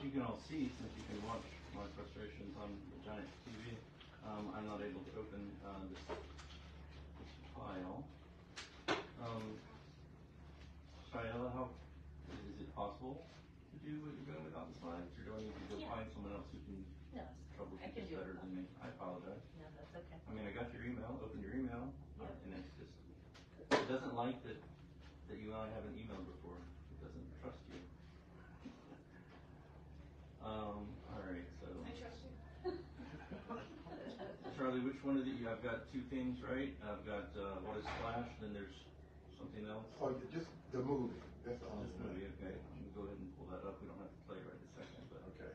you can all see, since you can watch my frustrations on the giant TV, I'm not able to open this file. Shayla, how is it possible to do what you're doing without the slides, or do I need to go find someone else who can troubleshoot this better than me? I apologize. No, that's okay. I mean, I got your email, opened your email, Yep. and it's just, it doesn't like that you and I haven't emailed before. It doesn't trust you. Alright, so. I trust you. Charlie, which one of the, I've got two things, right? I've got, what is Splash, then there's something else? Oh, just the movie. That's the only This thing. movie, okay. I'm gonna go ahead and pull that up. We don't have to play right this second, but. Okay.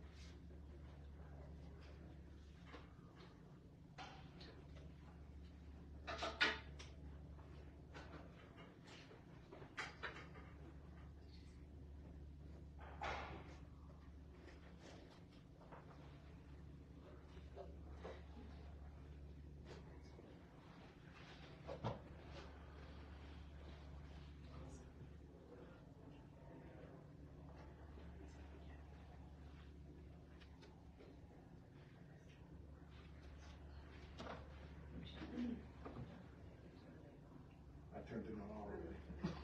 I turned it on already.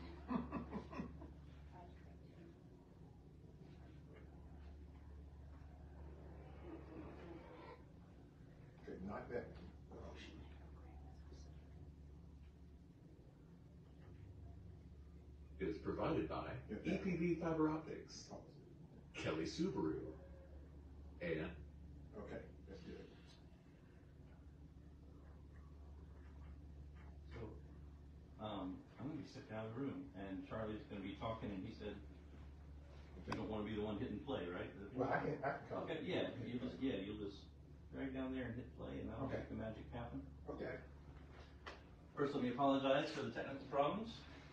Okay, not that. It is provided by EPV Fiber Optics, Kelly Subaru, and Okay, that's good. So, I'm gonna be stepping out of the room, and Charlie's gonna be talking, and he said, you don't wanna be the one hitting play, right? Well, I can come. Okay, yeah, you'll just drag down there and hit play, and that'll Okay. make the magic happen. Okay. First, let me apologize for the technical problems.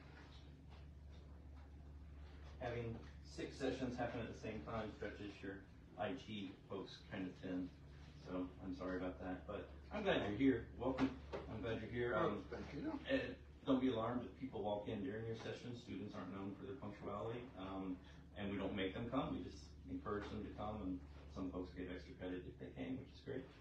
Having 6 sessions happen at the same time stretches your IT folks kind of thin, so I'm sorry about that, but I'm glad you're here. Welcome. I'm glad you're here. Thank you. Don't be alarmed if people walk in during your session. Students aren't known for their punctuality, and we don't make them come. We just encourage them to come, and some folks get extra credit if they came, which is great.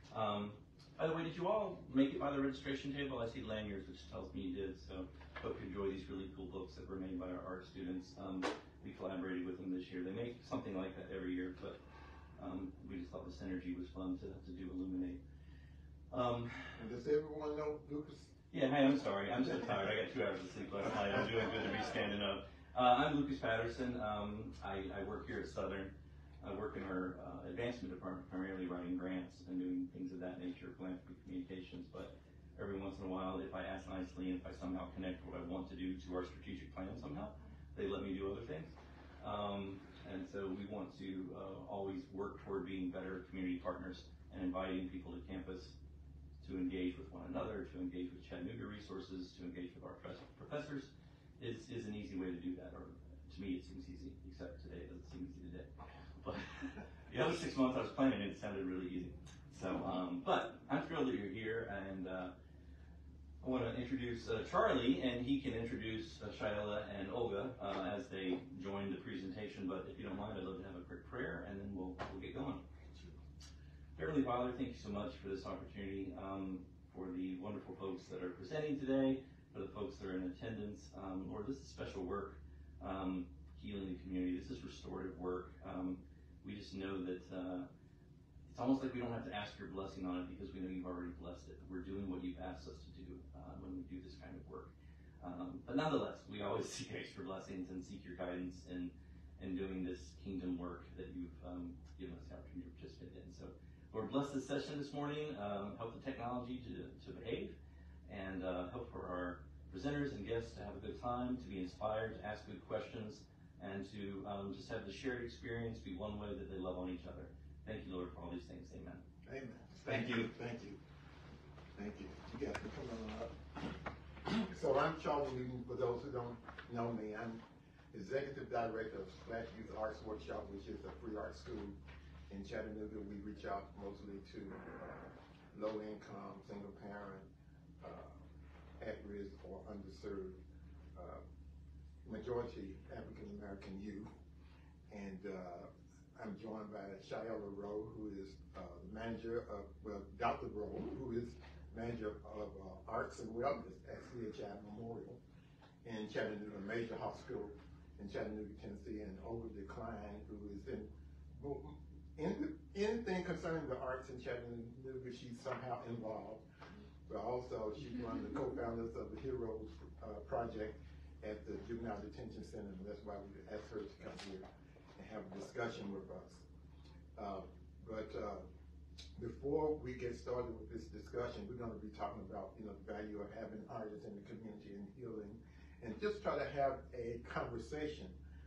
By the way, did you all make it by the registration table? I see lanyards, which tells me you did, so hope you enjoy these really cool books that were made by our art students. We collaborated with them this year. They make something like that every year, but we just thought the synergy was fun to do Illuminate. And does everyone know Lucas? Yeah, hey, I'm sorry. I'm so tired. I got 2 hours of sleep last night. I'm doing good to be standing up. I'm Lucas Patterson. I work here at Southern. I work in our advancement department, primarily writing grants and doing things of that nature, philanthropy communications. But every once in a while, if I ask nicely and if I somehow connect what I want to do to our strategic plan somehow, they let me do other things. And so we want to always work toward being better community partners and inviting people to campus to engage with one another, to engage with Chattanooga resources, to engage with our professors is an easy way to do that. Or to me, it seems easy, except today it doesn't seem easy today. But the other 6 months I was planning it sounded really easy. So, but I'm thrilled that you're here, and I want to introduce Charlie, and he can introduce Shayla and Olga as they join the presentation. But if you don't mind, I'd love to have a quick prayer, and then we'll get going. Heavenly Father, thank you so much for this opportunity, for the wonderful folks that are presenting today, for the folks that are in attendance. Lord, this is special work, healing the community. This is restorative work. We just know that it's almost like we don't have to ask your blessing on it because we know you've already blessed it. We're doing what you've asked us to do when we do this kind of work. But nonetheless, we always seek extra blessings and seek your guidance in doing this kingdom work that you've given us the opportunity to participate in. So, Lord, bless this session this morning. Help the technology to behave, and help for our presenters and guests to have a good time, to be inspired, to ask good questions, and to just have the shared experience be one way that they love on each other. Thank you, Lord, for all these things. Amen. Amen. Thank you. Thank you. Thank you. You guys can come on up. So I'm Charlie Newton. For those who don't know me, I'm Executive Director of Splash Youth Arts Workshop, which is a free art school in Chattanooga. We reach out mostly to low-income, single-parent, at-risk, or underserved, majority African-American youth. And I'm joined by Shayla Rowe, who is manager of, Dr. Rowe, who is manager of Arts and Wellness at CHI Memorial in Chattanooga, a major hospital in Chattanooga, Tennessee, and Over Decline, who is in anything concerning the arts in Chattanooga, she's somehow involved. But also, she's one of the co-founders of the Heroes Project at the Juvenile Detention Center, and that's why we asked her to come here and have a discussion with us. Before we get started with this discussion, we're going to be talking about the value of having artists in the community and healing, and just try to have a conversation,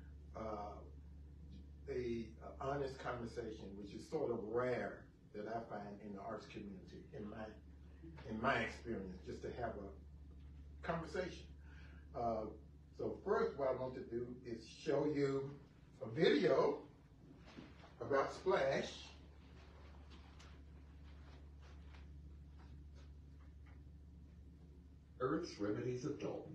honest conversation, which is sort of rare that I find in the arts community, in my experience, just to have a conversation. So first, what I want to do is show you a video about Splash. Earth's Remedies of Dalton.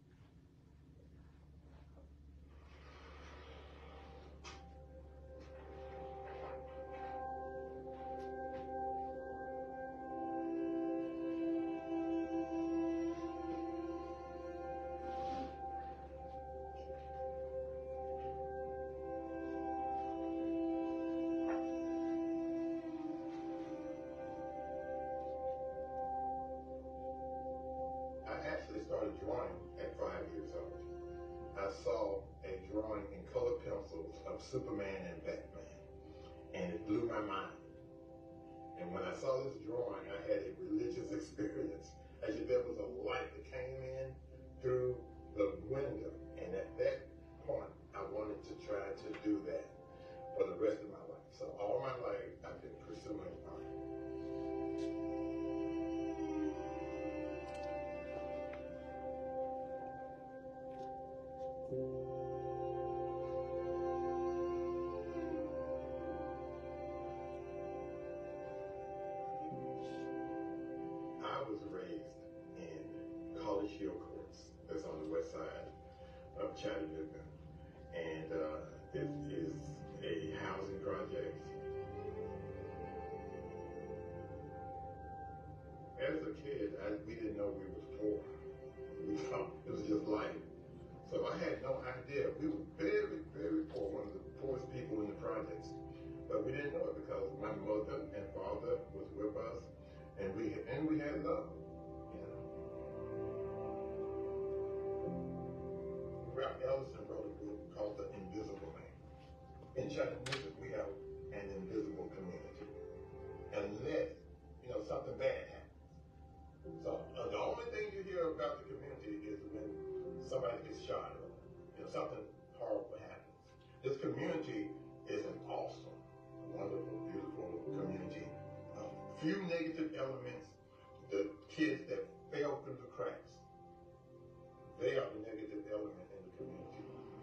Started drawing at 5 years old. I saw a drawing in color pencils of Superman and Batman, and it blew my mind. And when I saw this drawing, I had a religious experience. As if there was a light that came in through the window, and at that point, I wanted to try to do that for the rest of my life. So all my life, I've been pursuing art. I was raised in College Hill Courts, that's on the west side of Chattanooga, and it is a housing project. As a kid, we didn't know we was poor. We thought it was just life. So I had no idea. We were very, very poor, one of the poorest people in the projects. But we didn't know it because my mother and father was with us, and we had love. You know. Ralph Ellison wrote a book called The Invisible Man. In Chattanooga, we have an invisible community, unless something bad happens. So the only thing you hear about the community is when somebody gets shot or something horrible happens. This community is an awesome, wonderful, beautiful community. Few negative elements. The kids that fell through the cracks, they are the negative element in the community.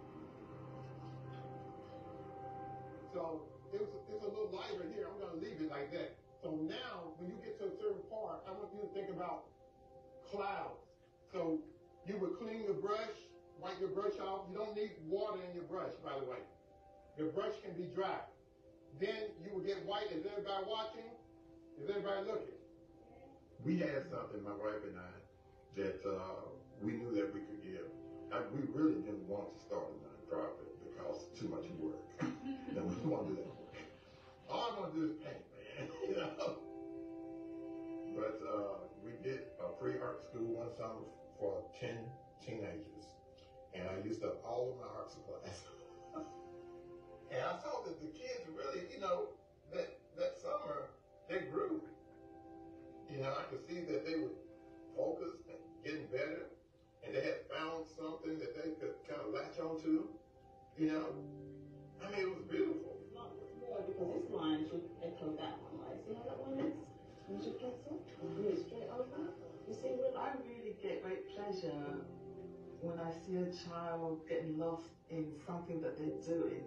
So it's a little lighter here. I'm going to leave it like that. So now, when you get to a certain part, I want you to think about clouds. So you would clean your brush, wipe your brush off. You don't need water in your brush, by the way. Your brush can be dry. Then you will get white. Is everybody watching? Is everybody looking? We had something, my wife and I, that we knew that we could give. We really didn't want to start a nonprofit because too much work. And we didn't want to do that. All I want to do is paint, man. But we did a free art school one summer for 10 teenagers. And I used up all of my art supplies. And I saw that the kids really, that summer, they grew. I could see that they were focused and getting better, and they had found something that they could kind of latch onto. It was beautiful. More because this line should echo that one, right? See how that one is? Use your pencil, move straight over. You see, I really get great pleasure when I see a child getting lost in something that they're doing.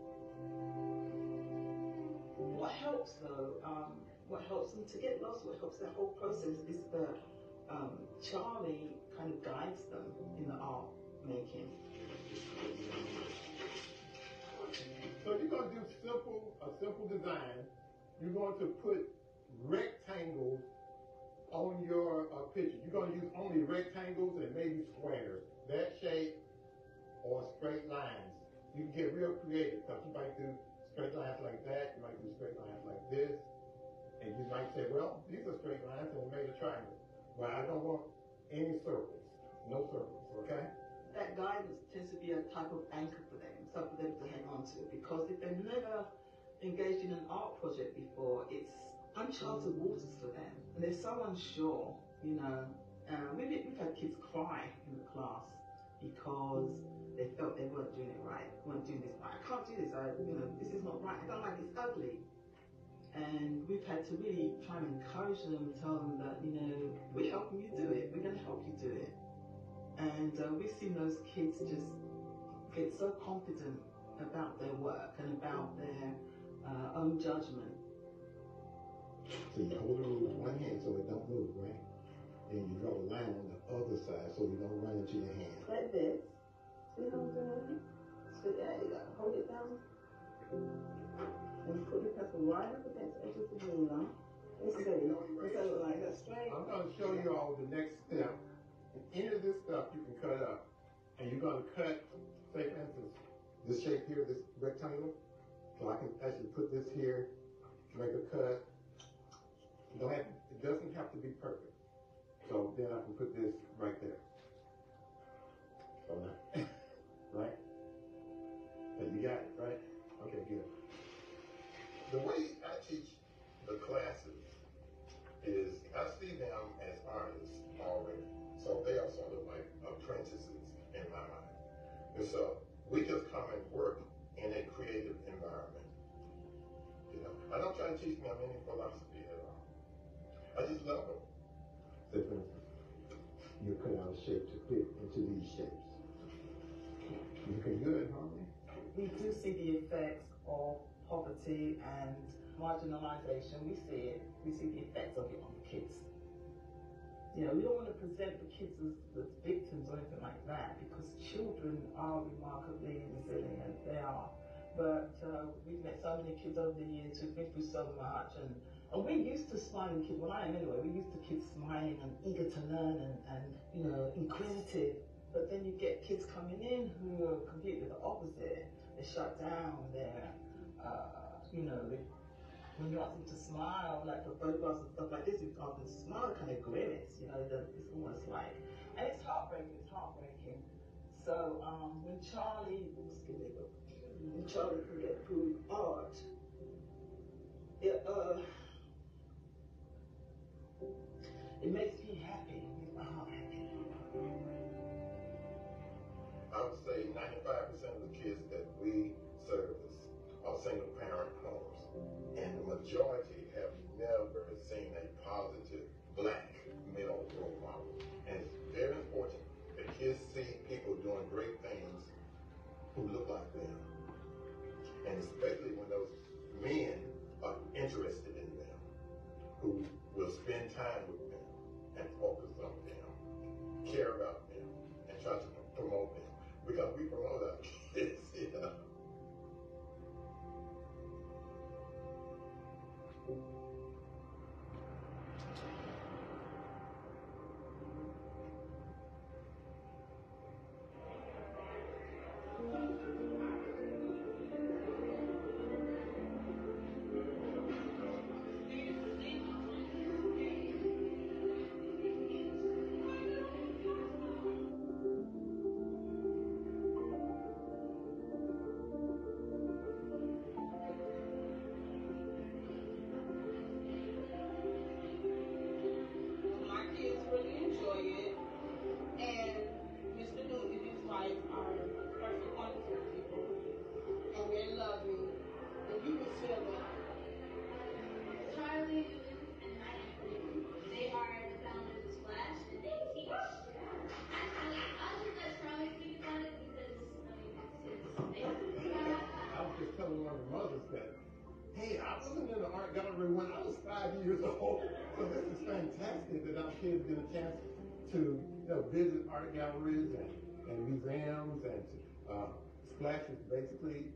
What helps though, what helps them to get lost, what helps the whole process is that Charlie kind of guides them in the art making. So you're going to do simple simple design. You're going to put rectangles on your picture. You're going to use only rectangles and maybe squares, that shape, or straight lines. You can get real creative because you might do straight lines like that. You might do straight lines like this. And you might say, well, these are straight lines and we made a triangle. Well, I don't want any circles. No circles, okay? That guidance tends to be a type of anchor for them, something for them to hang on to, because if they've never engaged in an art project before, it's uncharted waters for them, and they're so unsure, you know. We've had kids cry in the class because they felt they weren't doing it right, weren't doing this right. I can't do this, this is not right, I don't like it, it's ugly. And we've had to really try and encourage them, tell them that, we're helping you do it, we're going to help you do it. And we've seen those kids just get so confident about their work and about their own judgment. So you hold the rule with one hand so it don't move, right? Then you draw a line on the other side so you don't run into your hand. Like this. See how I'm doing? So there you go. Hold it down. And put your pencil right up against the edge of the ruler. Let's see. What's that look like? That's straight. I'm going to show you all the next step. Any of this stuff you can cut up. And you're going to cut, say for instance, this shape here, this rectangle. So I can actually put this here, make a cut. It doesn't have to be perfect. So then I can put this right there. So now, right? So you got it, right? Okay, good. The way I teach the classes is I see them as artists already. So they are sort of like apprentices in my mind. And so we just come and work in a creative environment. I don't try to teach them any philosophy at all. I just love them. Say for instance, you cut out a shape to fit into these shapes. You can do it, huh? We do see the effects of poverty and marginalization. We see it. We see the effects of it on the kids. We don't want to present the kids as victims or anything like that, because children are remarkably resilient. They are. But we've met so many kids over the years who've been through so much, and we're used to smiling kids. Well, I am anyway. We're used to kids smiling and eager to learn and inquisitive. But then you get kids coming in who are completely the opposite. They're shut down. They're, when you ask them to smile, like for photographs and stuff like this, you ask them to smile, kind of grimace. It's almost like, and it's heartbreaking. It's heartbreaking. So when Charlie can get through art, it makes me happy. It makes my heart happy. I would say 95% of the kids that we service are single parent homes. And the majority have never seen a positive black male role model. And it's very important that kids see people doing great things who look like them. And especially when those men are interested in them, who will spend time with them and focus on them, care about them, and try to promote them. Because we promote our kids, hey, I wasn't in the art gallery when I was 5 years old. So this is fantastic that our kids get a chance to visit art galleries and museums, and Splash is basically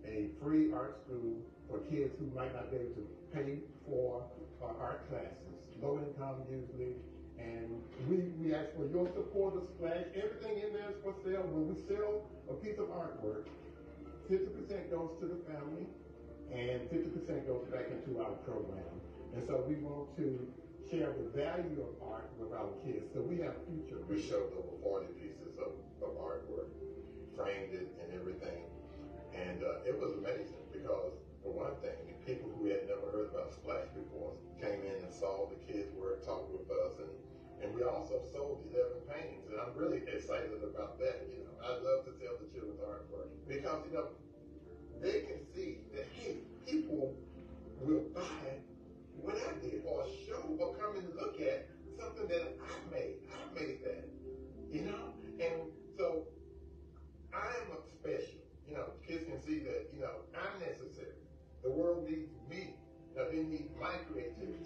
a free art school for kids who might not be able to pay for art classes, low income usually. And we ask for your support of Splash. Everything in there is for sale. When we sell a piece of artwork, 50% goes to the family and 50% goes back into our program. And so we want to share the value of art with our kids. So we have future. We showed over 40 pieces of artwork, framed it and everything. And it was amazing because, for one thing, people who had never heard about Splash before came in and saw the kids' work, talked with us, and we also sold 11 paintings. And I'm really excited about that. You know, I love to sell the children's artwork because, you know, they can see that, hey, people will buy what I did or show or come and look at something that I made. I made that, you know? And so I am special. You know, kids can see that, you know, I'm necessary. The world needs me. Now they need my creativity.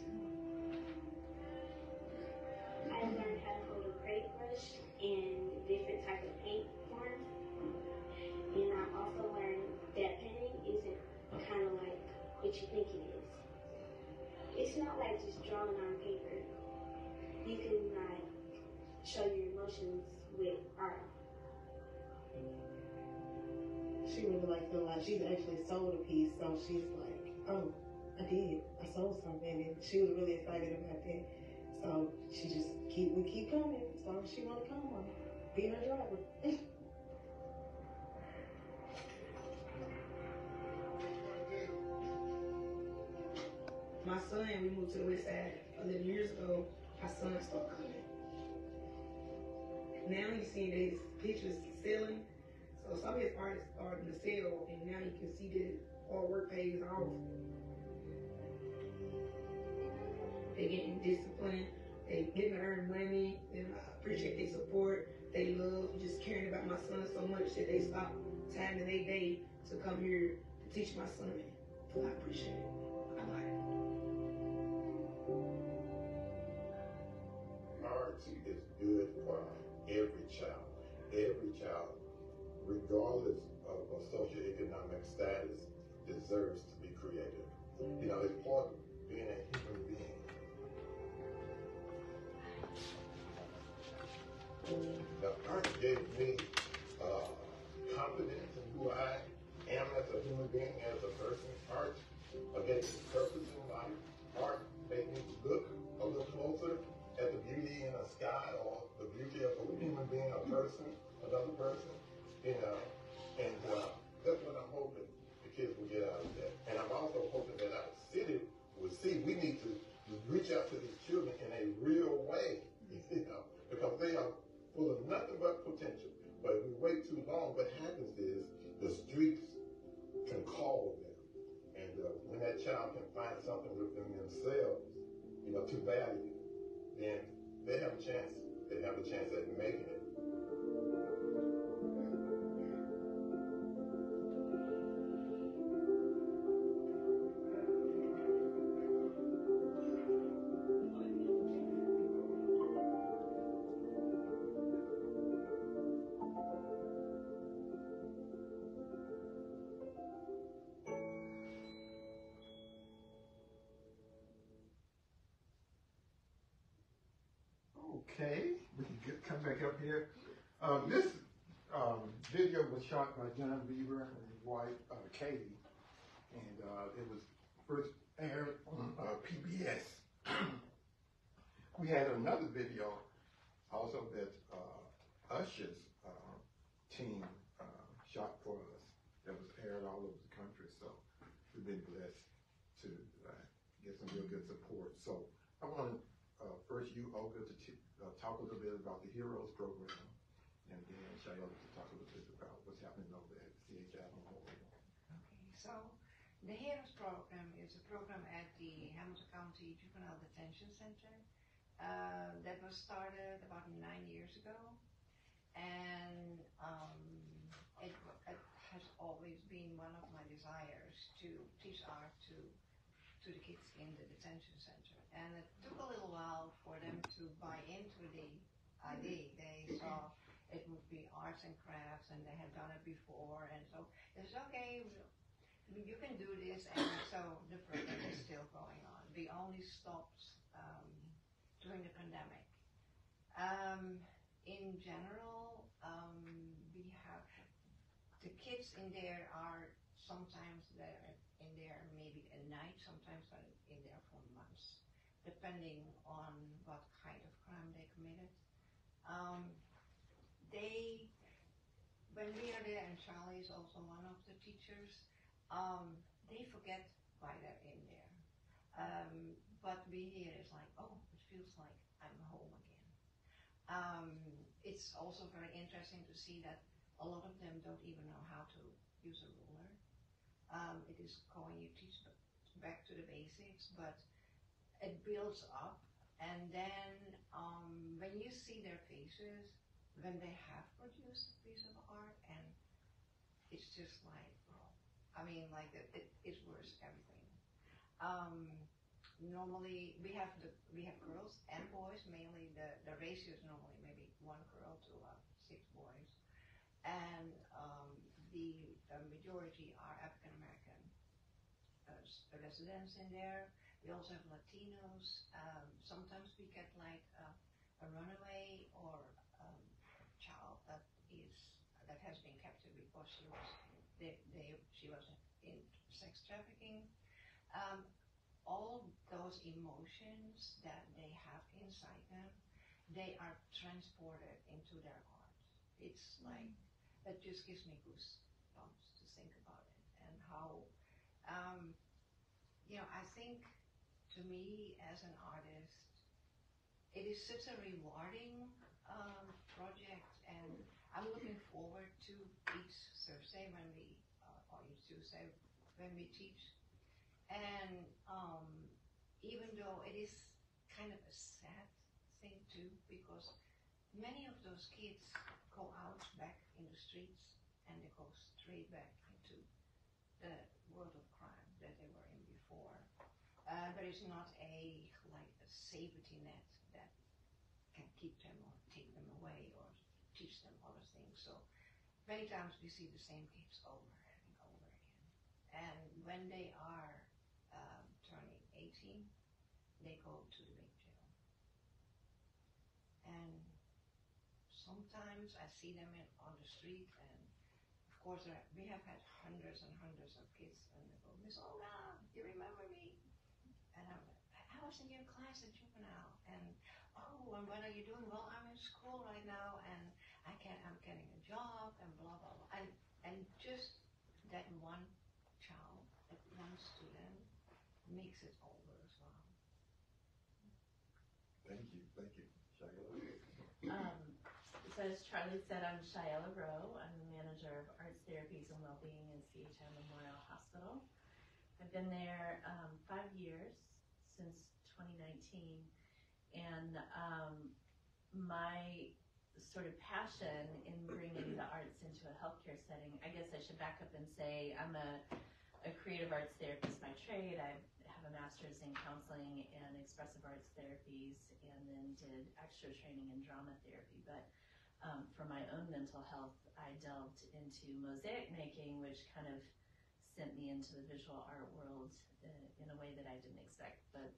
I learned how to hold a crayon brush in different type of paint forms. And I also learned that painting isn't kind of like what you think it is. It's not like just drawing on paper. You can like show your emotions with art. She really like feeling like she's actually sold a piece, so she's like, oh, I did. I sold something, and she was really excited about that. So she just we keep coming as long as she want to come on. Be her driver. My son, we moved to the west side 11 years ago. My son started coming. Now you see these pictures selling. So some of his art is starting to sell, and now you can see the artwork pays off. They getting disciplined. They getting to earn money. And I appreciate their support. They love just caring about my son so much that they stop time in their day to come here to teach my son. So I appreciate it. I like it. Art is good for every child. Every child, regardless of socioeconomic status, deserves to be creative. You know, it's part of being a human being. The art gave me confidence in who I am as a human being, as a person. Art gave me purpose in life. Art made me look a little closer at the beauty in a sky or the beauty of a human being, a person, another person, you know. And that's what I'm hoping the kids will get out of that. And I'm also hoping that our city will see we need to reach out to these children in a real way, you know, because they are full of nothing but potential. But if we wait too long, what happens is the streets can call them. And when that child can find something within themselves, you know, to value, then they have a chance. They have a chance at making it. Okay, we can come back up here. This video was shot by John Beaver and his wife, Katie, and it was first aired on PBS. We had another video also that Usher's team shot for us that was aired all over the country, so we've been blessed to get some real good support. So I want first you, Olga, to talk a little bit about the Heroes program, and then Shayla to talk a little bit about what's happening over at CHI Memorial. Okay, so the Heroes program is a program at the Hamilton County Juvenile Detention Center that was started about 9 years ago, and it has always been one of my desires to teach art to the kids in the detention center. And it took a little while for them to buy into the idea. They saw it would be arts and crafts, and they had done it before, and so they said, okay, you can do this, and so the program is still going on. We only stopped during the pandemic. In general, we have the kids in there are sometimes they're in there maybe a night, sometimes they're in there for months, depending on what kind of crime they committed. When we are there, and Charlie is also one of the teachers, they forget why they're in there. But we hear it's like, oh, it feels like I'm home again. It's also very interesting to see that a lot of them don't even know how to use a ruler. It is going, you teach back to the basics, but it builds up. And then when you see their faces, when they have produced a piece of art, and it's just like, oh, I mean, like it's worth everything. Normally we have girls and boys. Mainly the ratio is normally maybe 1 girl to 6 boys, and the majority are African American residents in there. We also have Latinos. Sometimes we get like a runaway or child that has been captured because she was in sex trafficking. All those emotions that they have inside them, they are transported into their art. It's like, that just gives me goosebumps to think about it, and how, I think to me as an artist, it is such a rewarding project, and I'm looking forward to each Thursday when or each Tuesday when we teach. And even though it is kind of a sad thing too, because many of those kids go out back in the streets and they go straight back into the world of crime that they were in before. There is not a safety net that can keep them or take them away or teach them other things. So many times we see the same kids over and over again. And when they are turning 18, they go to the big jail. And sometimes I see them on the street, and of course we have had hundreds and hundreds of kids, and they go, Miss Olga, you remember me? And I'm like, I was in your class at juvenile, and oh, and what are you doing? Well, I'm in school right now, and I'm getting a job, and blah blah blah. And just that one child, that one student, makes it all worthwhile. Thank you, Shayla. So as Charlie said, I'm Shayla Rowe. I'm the manager of Arts Therapies and Wellbeing in CHI Memorial Hospital. I've been there 5 years, since 2019, and my sort of passion in bringing the arts into a healthcare setting, I guess I should back up and say I'm a creative arts therapist by trade. I have a master's in counseling and expressive arts therapies, and then did extra training in drama therapy. But for my own mental health, I delved into mosaic making, which kind of sent me into the visual art world in a way that I didn't expect. But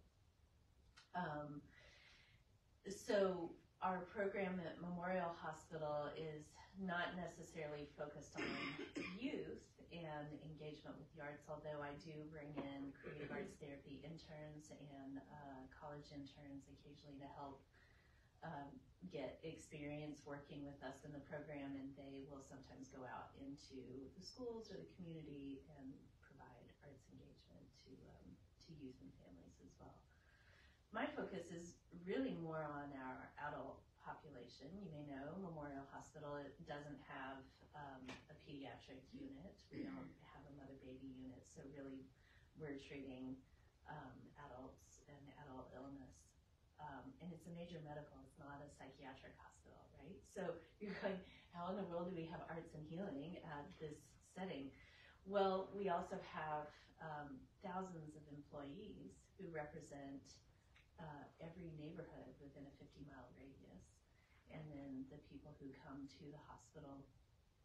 so our program at Memorial Hospital is not necessarily focused on youth and engagement with the arts, although I do bring in creative arts therapy interns and college interns occasionally to help get experience working with us in the program, and they will sometimes go out into the schools or the community and provide arts engagement to youth and families as well. My focus is really more on our adult population. You may know Memorial Hospital, it doesn't have a pediatric unit. We don't have a mother-baby unit, so really we're treating adults and adult illness. And it's a major medical, it's not a psychiatric hospital, right? So you're going, how in the world do we have arts and healing at this setting? Well, we also have thousands of employees who represent every neighborhood within a 50-mile radius. And then the people who come to the hospital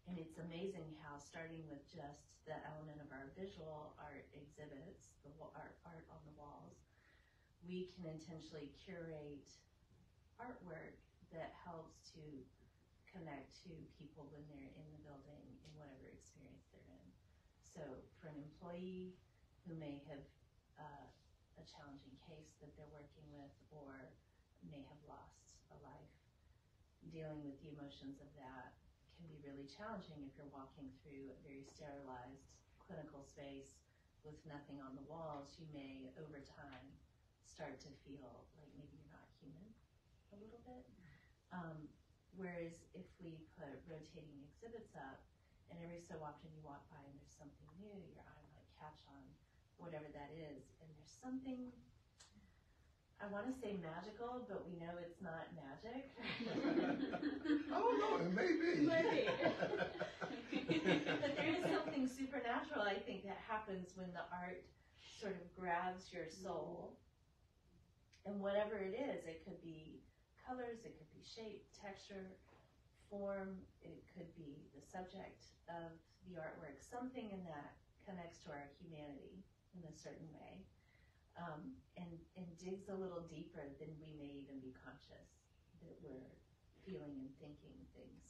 And it's amazing how, starting with just the element of our visual art exhibits, the art on the walls, we can intentionally curate artwork that helps to connect to people when they're in the building in whatever experience they're in. So for an employee who may have a challenging case that they're working with, or may have lost a life, dealing with the emotions of that can be really challenging if you're walking through a very sterilized clinical space with nothing on the walls. You may, over time, start to feel like maybe you're not human a little bit. Whereas if we put rotating exhibits up, and every so often you walk by and there's something new, your eye might catch on whatever that is, and there's something, I want to say magical, but we know it's not magic. I don't know, it may be. Maybe. But there is something supernatural, I think, that happens when the art sort of grabs your soul. And whatever it is, it could be colors, it could be shape, texture, form, it could be the subject of the artwork. Something in that connects to our humanity in a certain way, and digs a little deeper than we may even be conscious that we're feeling and thinking things.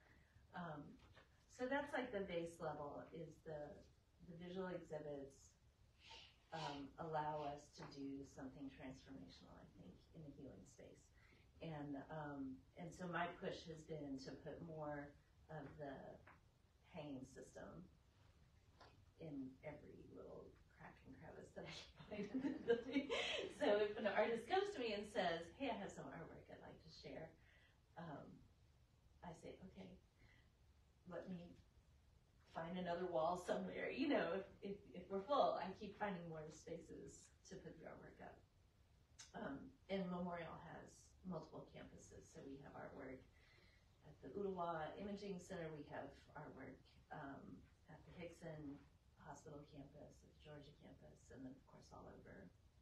So that's like the base level, is the visual exhibits allow us to do something transformational, I think, in a healing space. And so my push has been to put more of the hanging system in every little crack and crevice that I can find in the building. So if an artist comes to me and says, hey, I have some artwork I'd like to share, I say, okay, let me find another wall somewhere. You know, if we're full, I keep finding more spaces to put the artwork up. And Memorial has multiple campuses, so we have artwork at the Ooltewah Imaging Center, we have artwork at the Hickson Hospital campus, at the Georgia campus, and then of course all over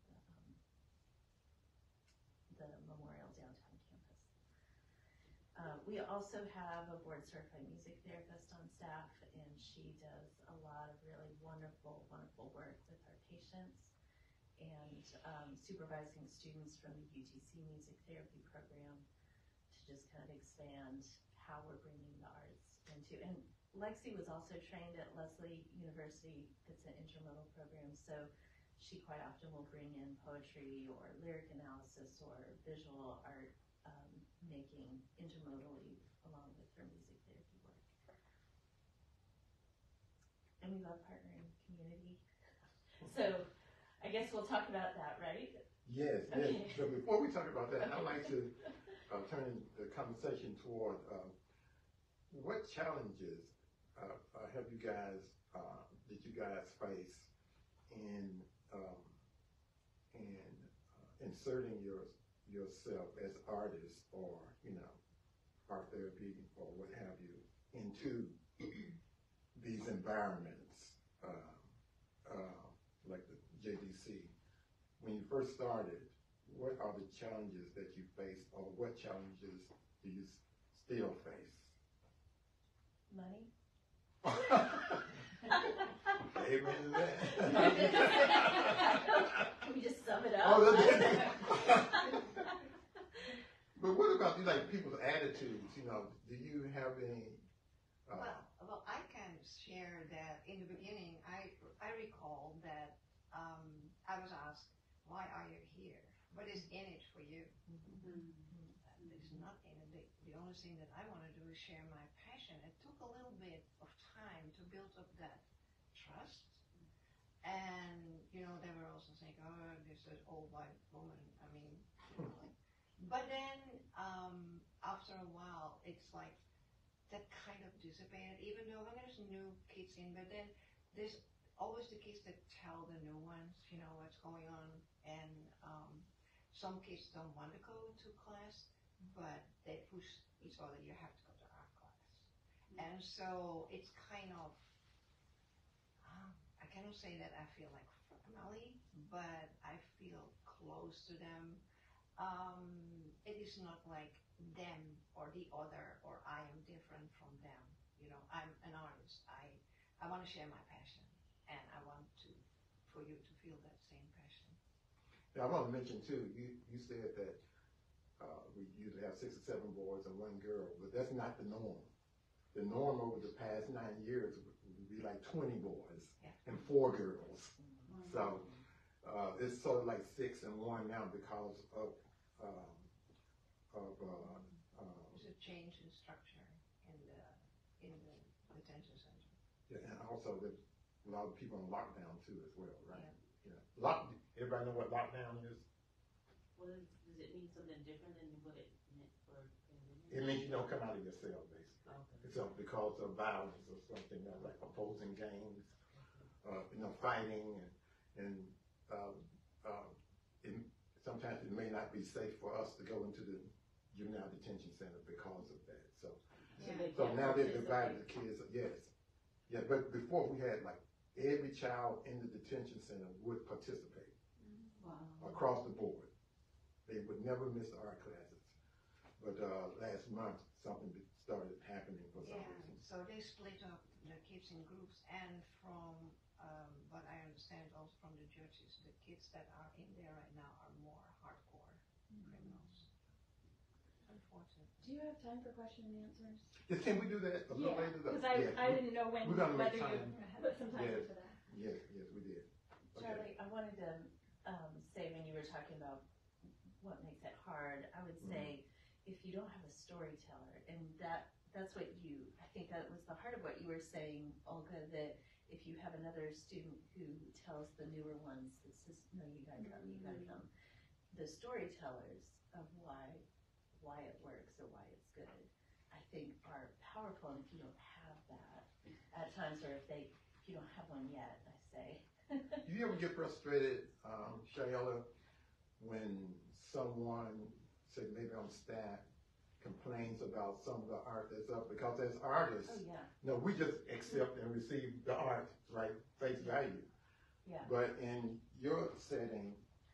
the Memorial downtown campus. We also have a board certified music therapist on staff, and she does a lot of really wonderful, wonderful work with our patients, and supervising students from the UTC music therapy program to just kind of expand how we're bringing the arts into. And Lexi was also trained at Lesley University. It's an intramodal program, so she quite often will bring in poetry or lyric analysis or visual art making intermodally along with her music therapy work. And we love partnering community. So I guess we'll talk about that, right? Yes, Okay. yes. So before we talk about that, I'd like to turn the conversation toward what challenges have you guys, did you guys face in inserting yourself as artists, or, you know, art therapy or what have you, into these environments, like the JDC? When you first started, what are the challenges that you faced, or what challenges do you still face? Money? Amen to that. Can we just sum it up? Oh, but what about people's attitudes? You know, do you have any? Well, I can share that in the beginning, I recall that I was asked, why are you here? What is in it for you? There's nothing. The only thing that I want to do is share my passion. It took a little bit of time to build up that trust. And, you know, they were also saying, oh, this is old white woman. I mean, you know, like, but then after a while, it's like that kind of dissipated, even though when there's new kids in, but then there's always the kids that tell the new ones, you know, what's going on. And some kids don't want to go to class, but they push each other, you have to go to art class. And so it's kind of, I cannot say that I feel like family, but I feel close to them. It is not like them or the other, or I am different from them. You know, I'm an artist. I want to share my passion, and I want for you to feel that same passion. Now, I want to mention too, you said that we usually have 6 or 7 boys and 1 girl, but that's not the norm. The norm over the past 9 years would be like 20 boys and 4 girls. So it's sort of like 6 and 1 now because of There's a change in structure in the detention center. yeah, and also there's a lot of people on lockdown too as well, right? Yeah. Everybody know what lockdown is? Does it mean something different than what it meant for pandemic? It means you don't come out of your cell, basically. Okay. So because of violence or something, like opposing gangs, fighting, and sometimes it may not be safe for us to go into the juvenile detention center because of that. So now they've divided the kids. Yes, but before we had like every child in the detention center would participate across the board. They would never miss art classes. But last month something started happening for some reason. So they split up the kids in groups, and from what I understand also from the judges, the kids that are in there right now are more hardcore criminals. Unfortunately. Do you have time for question and answers? Yeah, can we do that a little later? Because I didn't know when, we're gonna make whether you time. put some time Yes. for that. Yes, we did. Okay. Charlie, I wanted to say when you were talking about what makes it hard, I would say if you don't have a storyteller, and that's what I think that was the heart of what you were saying, Olga, that if you have another student who tells the newer ones, that says, no, you gotta come, the storytellers of why it works or why it's good, I think are powerful. And if you don't have that at times, or if you don't have one yet, I say. Do you ever get frustrated, Shayla, when someone, say maybe on staff, complains about some of the art that's up? Because as artists, we just accept and receive the art, right, face value. Yeah. But in your setting,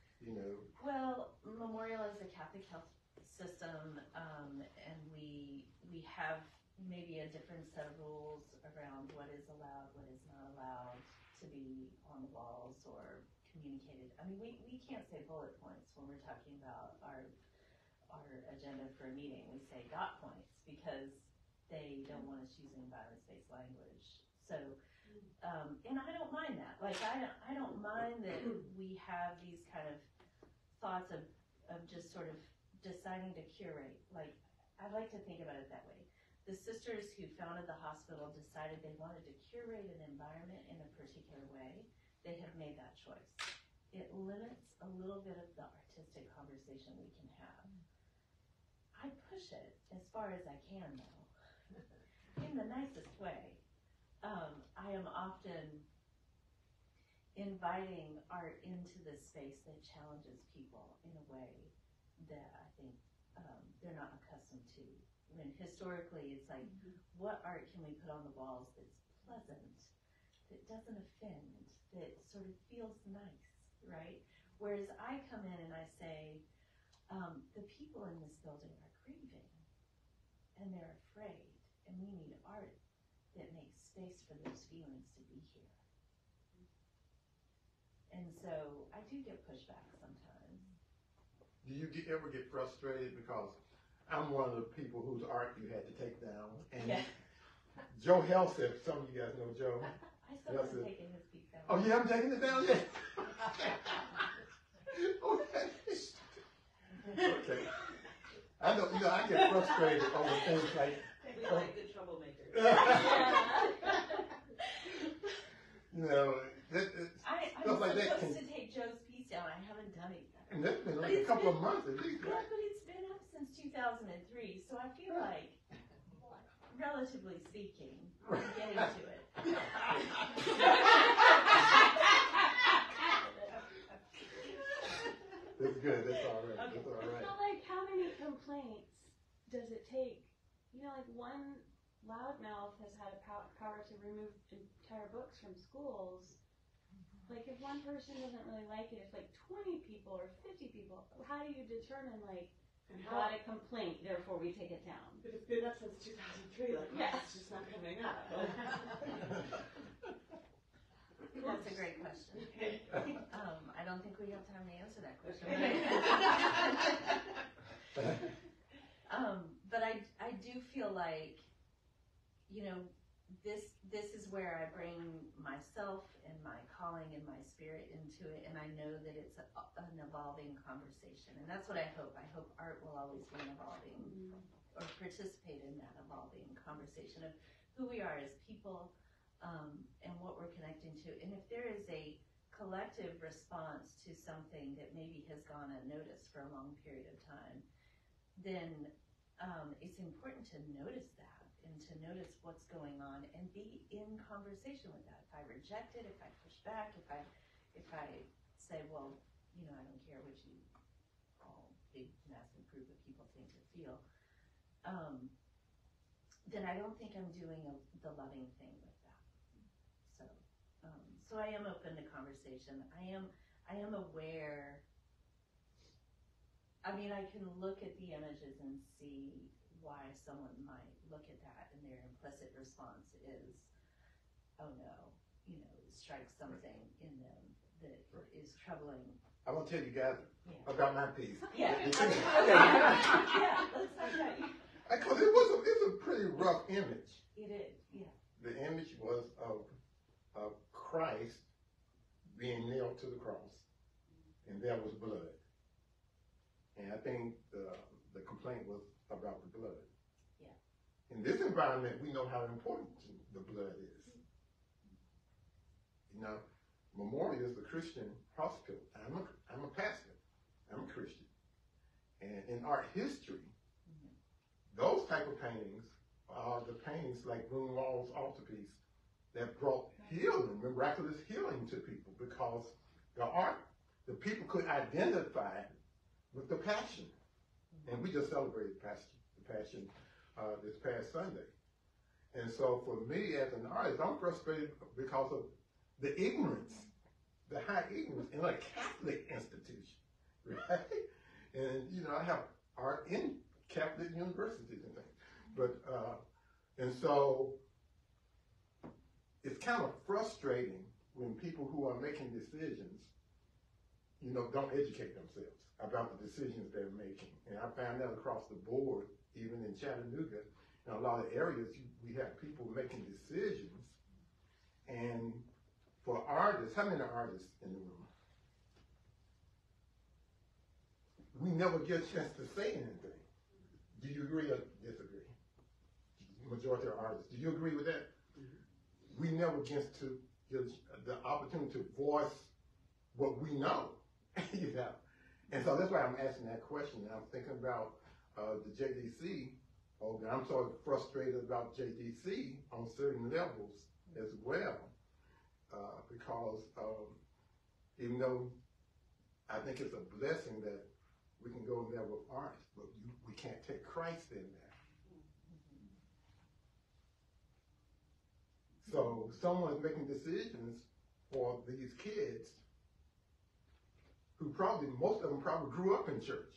Well, Memorial is a Catholic health system, and we have maybe a different set of rules around what is allowed, what is not allowed to be on the walls or communicated. I mean, we can't say bullet points when we're talking about our agenda for a meeting. We say dot points because they don't want us using violence-based language. So, and I don't mind that. Like, I don't mind that we have these kind of thoughts of just sort of deciding to curate. Like, I like to think about it that way. The sisters who founded the hospital decided they wanted to curate an environment in a particular way. They have made that choice. It limits a little bit of the artistic conversation we can have. I push it as far as I can, though, in the nicest way. I am often inviting art into this space that challenges people in a way that I think they're not accustomed to. When historically it's like, what art can we put on the walls that's pleasant, that doesn't offend, that sort of feels nice, right? Whereas I come in and I say, the people in this building are grieving, and they're afraid, and we need art that makes space for those feelings to be here. And so I do get pushback sometimes. do you ever get frustrated? Because I'm one of the people whose art you had to take down. And Joe Helseth, some of you guys know Joe. I still haven't taken his piece down. Oh, you haven't taken it down yet? Okay. I know, I get frustrated over things like. We like the troublemakers. I'm stuff like that supposed to take Joe's piece down. I haven't done it yet. And that's been like a couple of months at least, Yeah, right? but it's been up since 2003, so I feel like, relatively speaking, I'm getting to it. That's good, that's all right, Okay. that's all right. So, like, how many complaints does it take? Like, one loudmouth has had a power to remove entire books from schools. Like, if one person doesn't really like it, if like 20 people or 50 people, how do you determine, like, And got a complaint, therefore we take it down. But it's been up since 2003, like, Yes. it's just not coming up. That's a great question. I don't think we have time to answer that question. But I do feel like, you know, this is where I bring myself and my calling and my spirit into it, and I know that it's an evolving conversation, and that's what I hope. I hope art will always be an evolving, or participate in that evolving conversation of who we are as people, and what we're connecting to. And if there is a collective response to something that maybe has gone unnoticed for a long period of time, then it's important to notice that and to notice what's going on and be in conversation with that. If I reject it, if I push back, if I say, well, you know, I don't care what you all big massive group of people think or feel, then I don't think I'm doing the loving thing with that. So I am open to conversation. I am aware. I mean, I can look at the images and see why someone might look at that and their implicit response is, oh no, you know, it strikes something in them that is troubling. I want to tell you guys about my piece. Yeah. Let's talk about you. Because it's a pretty rough image. It is, yeah. The image was of Christ being nailed to the cross, and there was blood. And I think the complaint was about the blood. Yeah. In this environment, we know how important the blood is. You know, Memorial is a Christian hospital. I'm a pastor. I'm a Christian. And in art history, those type of paintings are the paintings like Grunewald's altarpiece that brought healing, miraculous healing to people, because the people could identify with the Passion. And we just celebrated the Passion this past Sunday. And so for me as an artist, I'm frustrated because of the ignorance, the high ignorance in a Catholic institution, right? And, you know, I have art in Catholic universities and things. But, and so it's kind of frustrating when people who are making decisions, you know, don't educate themselves about the decisions they're making. And I found that across the board, even in Chattanooga, in a lot of areas, we have people making decisions. And for artists, how many artists in the room? We never get a chance to say anything. Do you agree or disagree? Majority of artists. Do you agree with that? Mm-hmm. We never get to the opportunity to voice what we know. You know? And so that's why I'm asking that question. I'm thinking about the JDC. I'm sort of frustrated about JDC on certain levels as well, because even though I think it's a blessing that we can go in there with art, but we can't take Christ in there. So someone's making decisions for these kids who most of them probably grew up in church.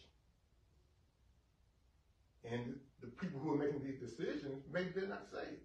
And the people who are making these decisions, maybe they're not saved.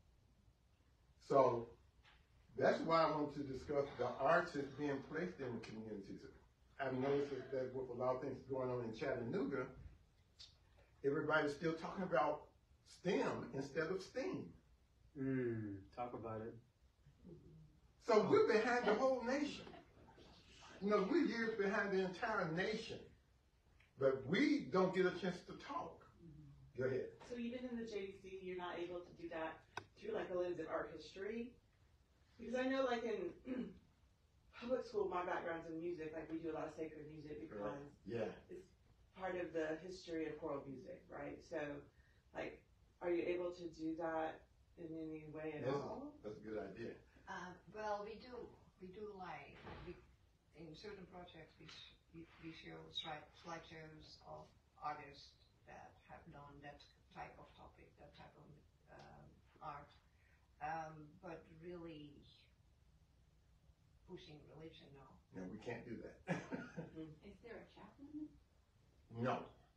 So that's why I want to discuss the arts that's being placed in the communities. I've noticed that with a lot of things going on in Chattanooga, everybody's still talking about STEM instead of STEAM. Talk about it. So we're behind the whole nation. You know, we're years behind the entire nation, but we don't get a chance to talk. Go ahead. So even in the JDC, you're not able to do that through like a lens of art history? Because I know like in public school, my background's in music, like we do a lot of sacred music because it's part of the history of choral music, right? So like, are you able to do that in any way at all? That's a good idea. Well, we do like, in certain projects we show slideshows of artists that have done that type of topic, that type of art, but really pushing religion, no. No, we can't do that. Is there a chaplain? No.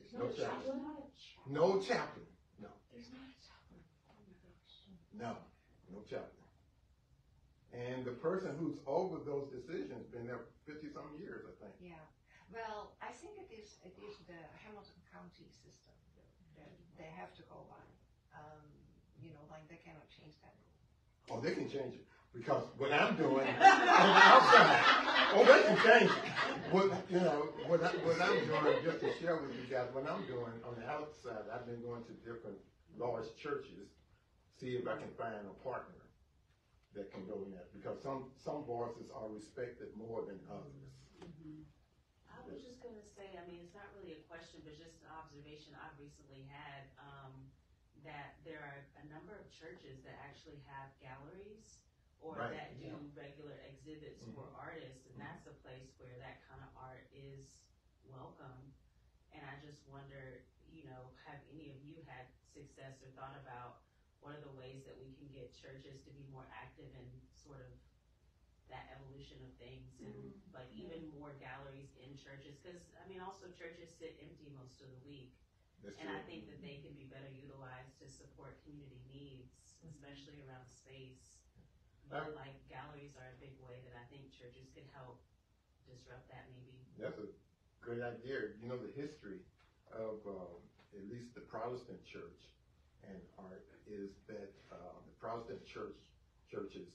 No chaplain. Not a chaplain. No chaplain. No. There's not a chaplain. Oh my gosh. No. No chaplain. And the person who's over those decisions been there 50-some years, I think. Yeah. Well, I think it is the Hamilton County system that they have to go by. Like they cannot change that rule. Oh, they can change it. Because what I'm doing on the outside, oh, they can change it. What I'm doing, just to share with you guys, what I'm doing on the outside, I've been going to different large churches, see if I can find a partner that can go in there. Because some voices are respected more than others. I was just gonna say, I mean, it's not really a question, but just an observation I've recently had, that there are a number of churches that actually have galleries or Right, that do yeah. regular exhibits for artists, and that's a place where that kind of art is welcome. And I just wonder, have any of you had success or thought about what are the ways that we can get churches to be more active in sort of that evolution of things, and like even more galleries in churches, because I mean also churches sit empty most of the week. That's And true. I think that they can be better utilized to support community needs, especially around space. But like galleries are a big way that I think churches could help disrupt that maybe. That's a great idea. You know, the history of at least the Protestant church and art is that the Protestant churches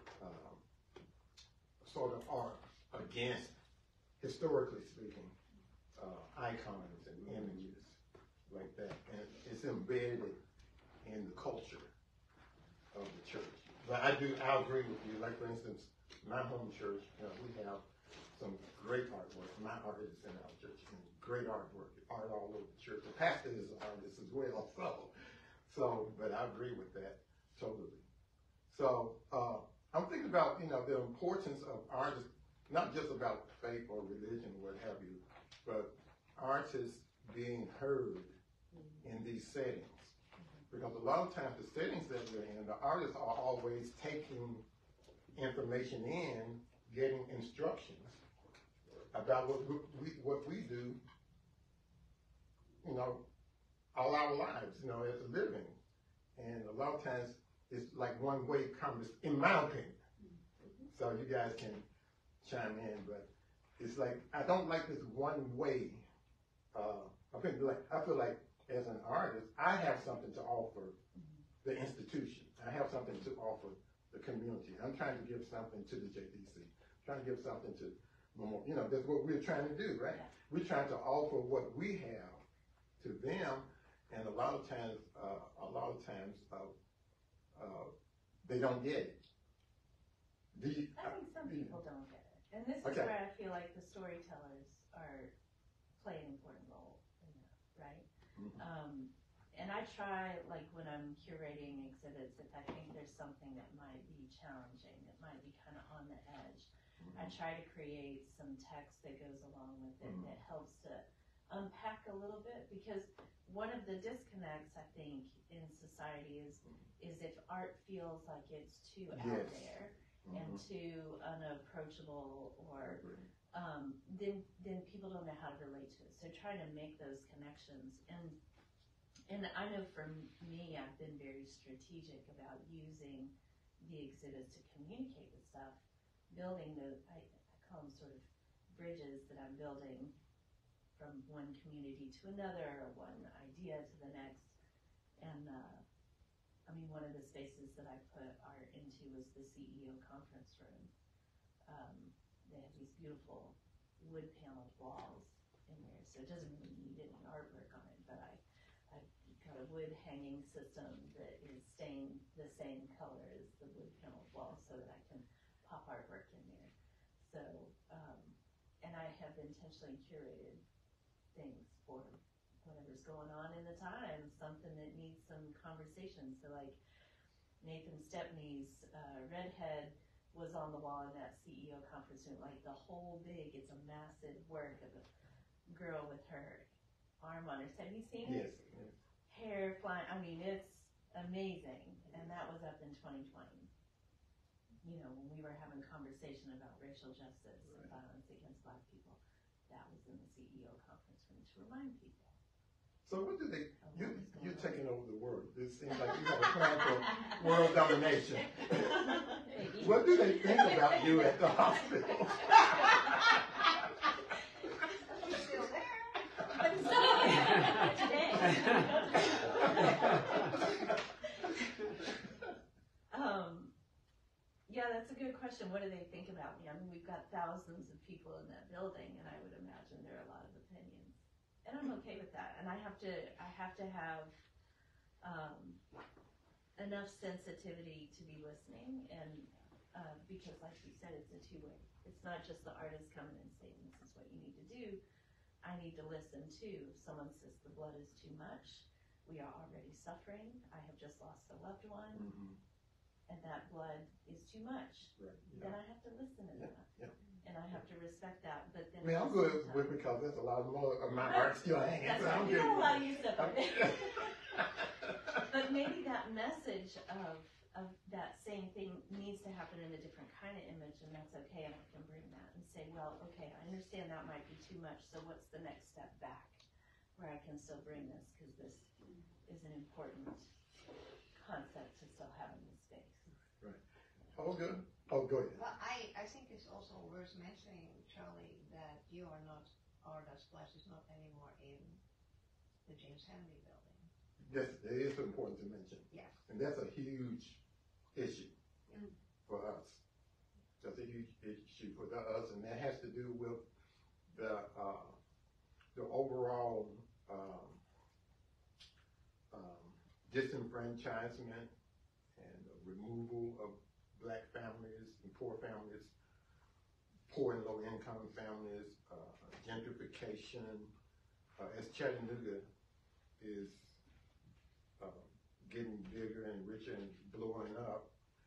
sort of are against, historically speaking, icons and images like that, and it's embedded in the culture of the church. But I agree with you. Like for instance, my home church, we have some great artwork. My artist in our church, and great artwork, art all over the church. The pastor is an artist as well, but I agree with that totally. So I'm thinking about the importance of artists, not just about faith or religion or what have you, but artists being heard in these settings. Because a lot of times the settings that we're in, the artists are always taking information in, getting instructions about what we do, all our lives, as a living. And a lot of times it's like one-way conversation, in my opinion. So you guys can chime in, but it's like, I don't like this one-way. I feel like as an artist, I have something to offer the institution. I have something to offer the community. I'm trying to give something to the JDC. Trying to give something to Memorial. That's what we're trying to do, right? Yeah. We're trying to offer what we have to them, and a lot of times, they don't get it. I think some people don't get it. And this is Okay. where I feel like the storytellers play an important role in that, right? And I try, like when I'm curating exhibits, if I think there's something that might be challenging, that might be kind of on the edge, I try to create some text that goes along with it that helps to unpack a little bit, because one of the disconnects I think in society is if art feels like it's too out there and too unapproachable, or then people don't know how to relate to it. So trying to make those connections, and I know for me, I've been very strategic about using the exhibits to communicate the stuff, building those, I call them sort of bridges that I'm building from one community to another, or one idea to the next. And one of the spaces that I put art into was the CEO conference room. They have these beautiful wood paneled walls in there, so it doesn't really need any artwork on it, but I've got a wood hanging system that is staying the same color as the wood paneled wall so that I can pop artwork in there. So, and I have intentionally curated things for whatever's going on in the time, something that needs some conversation. So like Nathan Stepney's Redhead was on the wall in that CEO conference room, like the whole big, it's a massive work of a girl with her arm on her head. Have you seen it? Yes. Hair flying, it's amazing. And that was up in 2020. When we were having conversation about racial justice and violence against Black people, that was in the CEO conference room to remind people. So what do they, you're taking over the world. It seems like you have a plan for world domination. What do they think about you at the hospital? We're still there. Yeah, that's a good question. What do they think about me? I mean, we've got thousands of people in that building, and I would imagine there are a lot of opinions. And I'm okay with that. And I have to have enough sensitivity to be listening, and because, like you said, it's a two-way. It's not just the artist coming and saying, "This is what you need to do." I need to listen too. If someone says the blood is too much, we are already suffering. I have just lost a loved one. Mm-hmm. And that blood is too much, Right. then I have to listen to that. Yeah. And I have to respect that. But then I mean, I'm good with it because there's a lot more of my art still hanging. That's So right. I'm You good got a with lot it. of you stuff on it. But maybe that message of that same thing needs to happen in a different kind of image, and that's okay. And I can bring that and say, well, okay, I understand that might be too much. So what's the next step back where I can still bring this, because this is an important concept to still have in the space. All good? Oh, go ahead. Well, I think it's also worth mentioning, Charlie, that you are not, or that Splash is not anymore in the James Hanley building. Yes, it is important to mention. Yes. And that's a huge issue for us. That's a huge issue for us, and that has to do with the overall disenfranchisement and removal of Black families and poor families, poor and low income families, gentrification. As Chattanooga is getting bigger and richer and blowing up,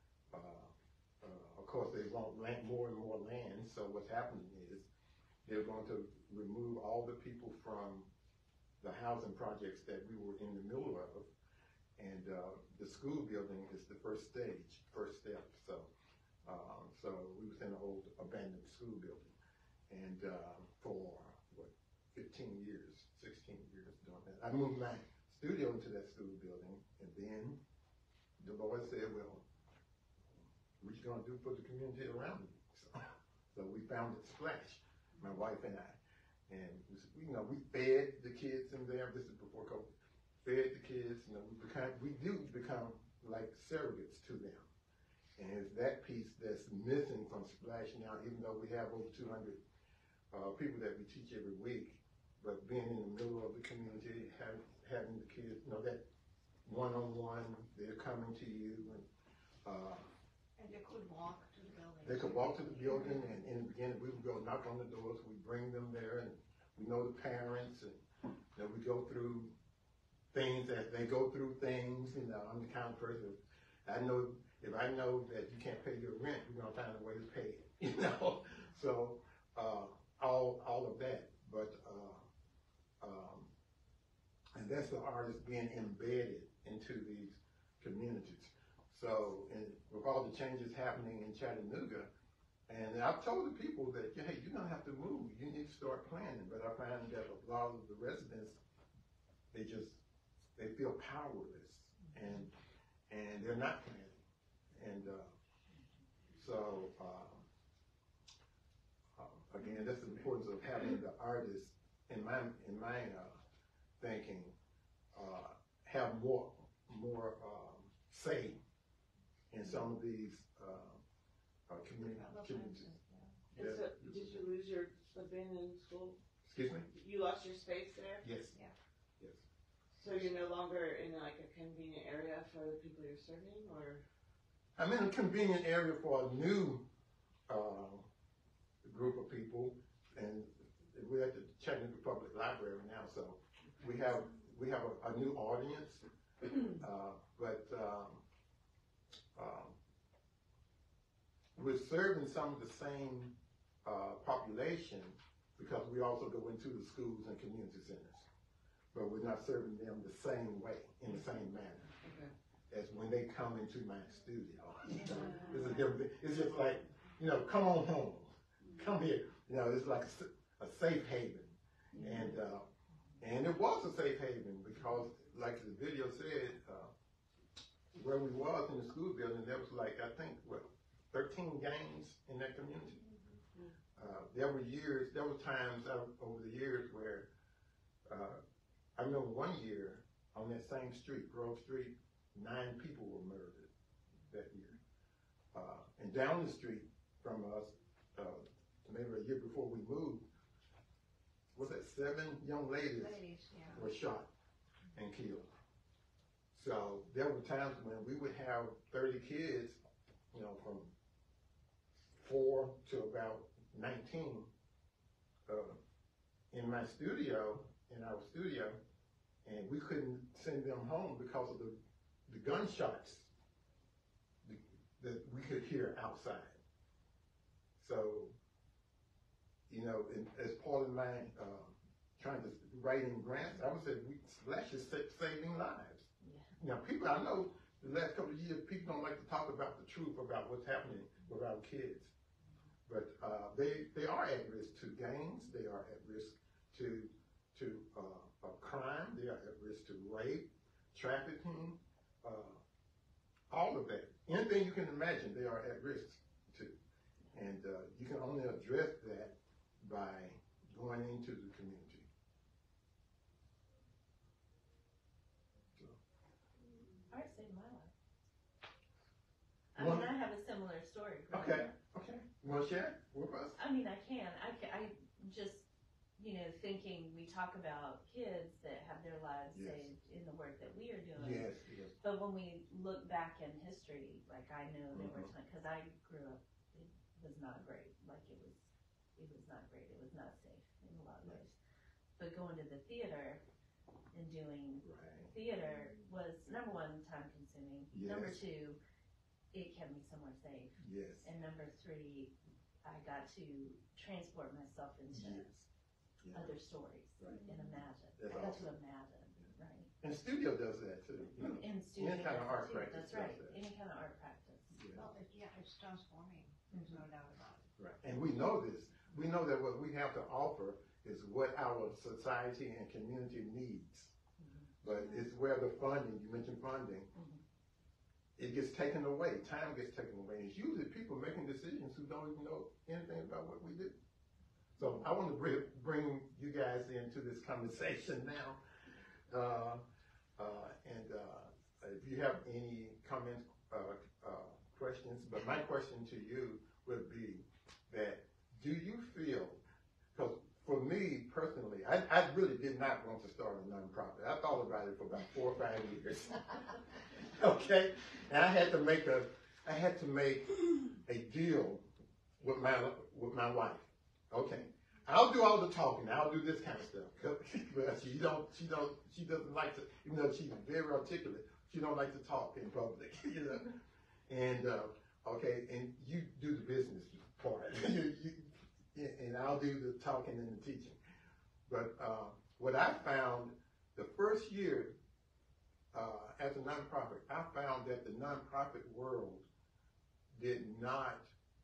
of course they want more and more land, so what's happening is they're going to remove all the people from the housing projects that we were in the middle of, and the school building is the first step. So we was in an old abandoned school building, and for 15 years, 16 years doing that. I moved my studio into that school building, and then the Lord said, well, what you gonna do for the community around you? So we founded Splash, my wife and I, and we fed the kids in there. This is before COVID. Fed the kids, we do become like surrogates to them. And it's that piece that's missing from Splash now, even though we have over 200 people that we teach every week, but being in the middle of the community, having the kids, that one-on-one, they're coming to you, and they could walk to the building. They could walk to the building, and in the beginning, we would go knock on the doors, we bring them there, and we know the parents, and we go through things as they go through things. I'm the kind of person, if I know that you can't pay your rent, we're gonna find a way to pay it, So all of that, but and that's the artist being embedded into these communities. So, and with all the changes happening in Chattanooga, and I've told the people that, hey, you're gonna have to move. You need to start planning. But I find that a lot of the residents, they feel powerless, and they're not planning. And so again, that's the importance of having the artists in my thinking have more say in some of these communities. And so, did you lose your abandoned school? Excuse me? You lost your space there? Yes. Yeah. Yes. So you're no longer in like a convenient area for the people you're serving, or? I'm in a convenient area for a new group of people, and we're at the Chattanooga Public Library now, so we have a new audience, but we're serving some of the same population because we also go into the schools and community centers, but we're not serving them the same way, in the same manner. Okay. As when they come into my studio. It's a different, it's just like, come on home, come here. It's like a safe haven. And And it was a safe haven because, like the video said, where we was in the school building, there was like, I think, 13 gangs in that community. There were times over the years where, I remember one year on that same street, Grove Street, 9 people were murdered that year. And down the street from us, maybe a year before we moved, was that 7 young ladies were shot and killed. So there were times when we would have 30 kids, from 4 to about 19, in our studio, and we couldn't send them home because of the gunshots that we could hear outside. So, as part of my trying to write in grants, I would say Splash is saving lives. Yeah. Now, people, I know the last couple of years, people don't like to talk about the truth about what's happening with our kids. But they are at risk to gangs, they are at risk to crime, they are at risk to rape, trafficking, all of that. Anything you can imagine, they are at risk to. And you can only address that by going into the community. So. Art saved my life. I mean, I have a similar story. Okay. You want to share with us? I mean, I can. I just, thinking we talk about kids that have their lives saved in the work that we are doing. Yes. But when we look back in history, like I know there were times, because I grew up, it was not great. Like it was not great. It was not safe in a lot of ways. But going to the theater and doing theater was, number one, time consuming. Yes. Number two, it kept me somewhere safe. Yes. And number three, I got to transport myself into other stories and imagine. That's I got awesome. to imagine, right? And studio does that too. And studio any kind of art too. practice. That's right. Does that. Any kind of art practice. Yeah. Well, it's transforming. There's no doubt about it. Right. And we know this. We know that what we have to offer is what our society and community needs. But it's where the funding, you mentioned funding, it gets taken away. Time gets taken away. It's usually people making decisions who don't even know anything about what we do. So I want to bring you guys into this conversation now. And if you have any comments, questions, but my question to you would be that, do you feel, because for me personally, I really did not want to start a nonprofit. I thought about it for about 4 or 5 years. Okay? And I had to make a deal with my wife. Okay. I'll do all the talking. I'll do this kind of stuff. But she doesn't like to, even though she's very articulate, she don't like to talk in public, And, okay, and you do the business part. And I'll do the talking and the teaching. But what I found the first year as a nonprofit, I found that the nonprofit world did not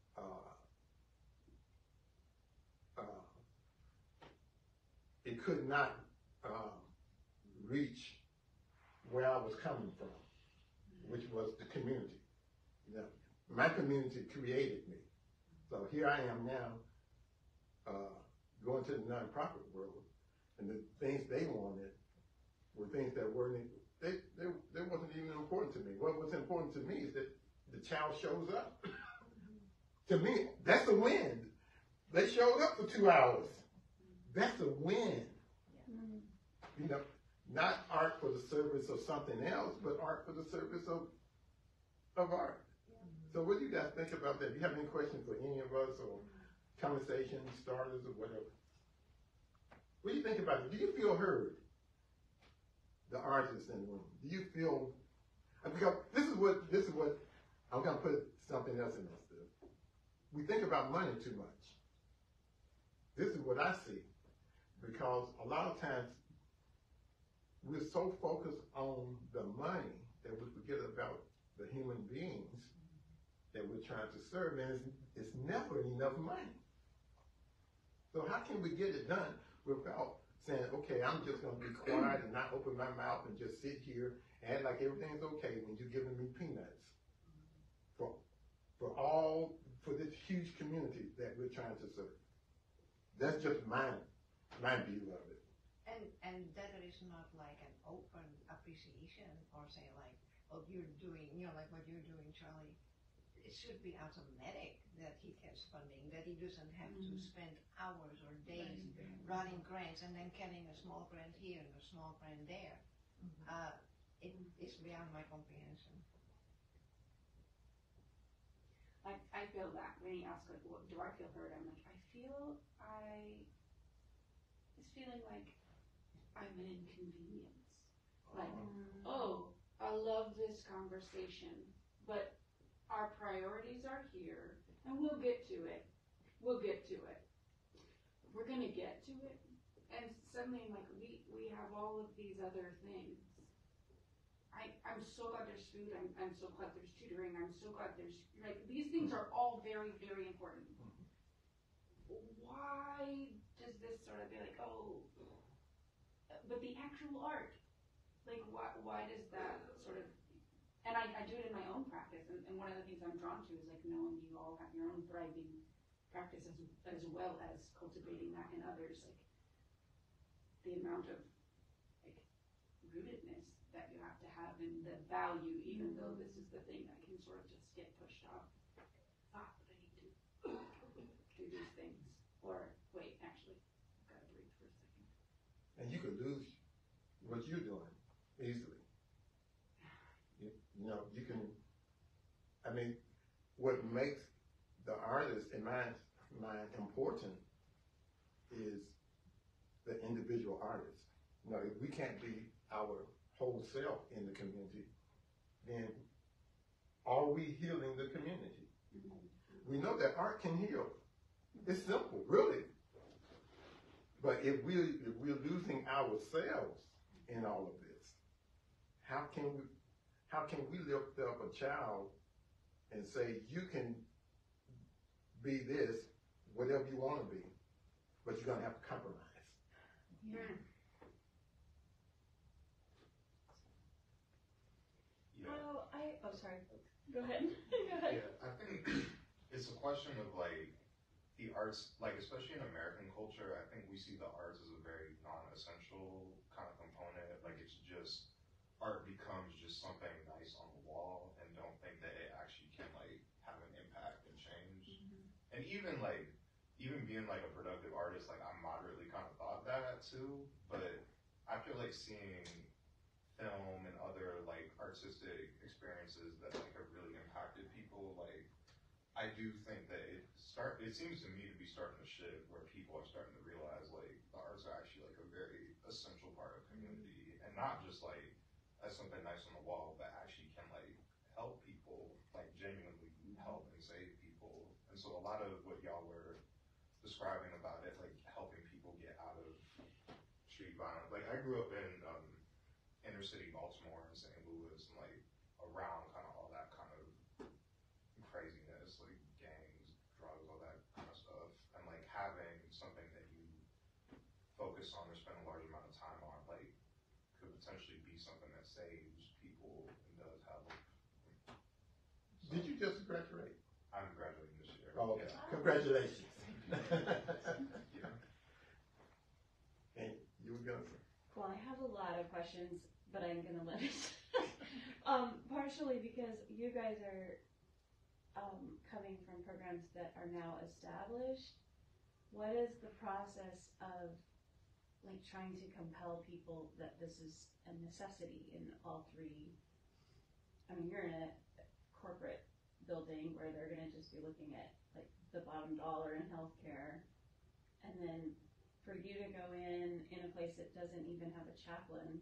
it could not reach where I was coming from, which was the community. My community created me. So here I am now going to the nonprofit world, and the things they wanted were things that weren't, they wasn't even important to me. What was important to me is that the child shows up. To me, that's a win. They showed up for 2 hours. That's a win. Not art for the service of something else, but art for the service of art. So what do you guys think about that? Do you have any questions for any of us, or conversation starters, or whatever? What do you think about it? Do you feel heard? The artists in the room. Do you feel? Because this is what I'm gonna put something else in this. We think about money too much. This is what I see, because a lot of times we're so focused on the money that we forget about the human beings that we're trying to serve, and it's never enough money. So how can we get it done without saying, okay, I'm just gonna be quiet and not open my mouth and just sit here and act like everything's okay when you're giving me peanuts for this huge community that we're trying to serve. That's just my view of it. And that is not like an open appreciation or say like, what you're doing, like what you're doing, Charlie. It should be automatic that he gets funding, that he doesn't have to spend hours or days running grants and then getting a small grant here and a small grant there. It is beyond my comprehension. I feel that when he asks like, what, do I feel heard? I'm like, it's feeling like I'm an inconvenience. Like, oh, I love this conversation, but our priorities are here, and we'll get to it. We're gonna get to it, and suddenly, like, we have all of these other things. I'm so glad there's food, I'm so glad there's tutoring, I'm so glad there's, like, these things are all very, very important. Why does this sort of be like, oh, but the actual art, like, why does that sort of, and I do it in my own practice, and one of the things I'm drawn to is, like, knowing you all have your own thriving practice as well as cultivating that in others, like, the amount of, like, rootedness that you have to have in the value, even though this is the thing that can sort of just get pushed off. But I need to do these things. Or, wait, actually, I've got to breathe for a second. And you could lose what you're doing easily. You can, I mean, what makes the artist, in my mind, important is the individual artist. If we can't be our whole self in the community, then are we healing the community? We know that art can heal. It's simple, really. But if we're losing ourselves in all of this, how can we lift up a child and say, you can be this, whatever you want to be, but you're gonna have to compromise. Sorry. Go ahead. Yeah, I think it's a question of like the arts, like especially in American culture, I think we see the arts as a very non-essential kind of component. Like it's just, art becomes just something nice on the wall and don't think that it actually can like have an impact and change. And even being like a productive artist, like I moderately kind of thought that too, but I feel like seeing film and other like artistic experiences that like have really impacted people, like I do think that it seems to me to be starting to shift where people are starting to realize like the arts are actually like a very essential part of community, and not just like as something nice on the wall, but actually can like help people, like genuinely help and save people. And so a lot of what y'all were describing about it, like helping people get out of street violence. Like I grew up in inner city Baltimore and St. Louis, and like around kind of all that kind of craziness, like gangs, drugs, all that kind of stuff, and like having something that you focus on or spend a large amount of time on, like could potentially be something that saves people and does have. Did you just graduate? I'm graduating this year. Oh, okay. Yeah. Congratulations. Yeah. And you were gonna say? Well, I have a lot of questions, but I'm gonna limit. Partially because you guys are coming from programs that are now established. What is the process of like trying to compel people that this is a necessity in all three? I mean, you're in a corporate building where they're gonna just be looking at like the bottom dollar in healthcare, and then for you to go in a place that doesn't even have a chaplain,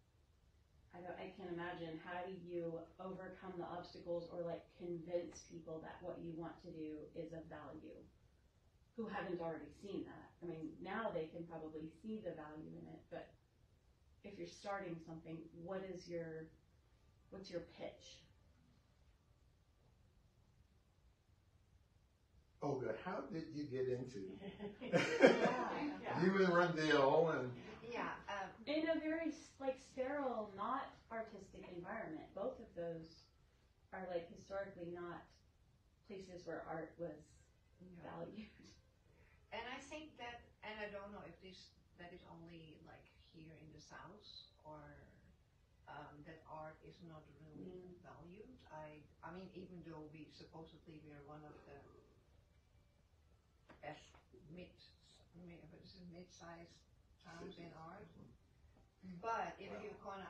I can't imagine. How do you overcome the obstacles or like convince people that what you want to do is of value who haven't already seen that? I mean, now they can probably see the value in it, but if you're starting something, what's your pitch? Oh, good. How did you get into you and Rondell Yeah. In a very like sterile, not artistic environment. Both of those are like historically not places where art was valued. And I think that, and I don't know if that is only like here in the South or that art is not really valued. I mean, even though we are one of the best mid-sized towns in art, but if you're gonna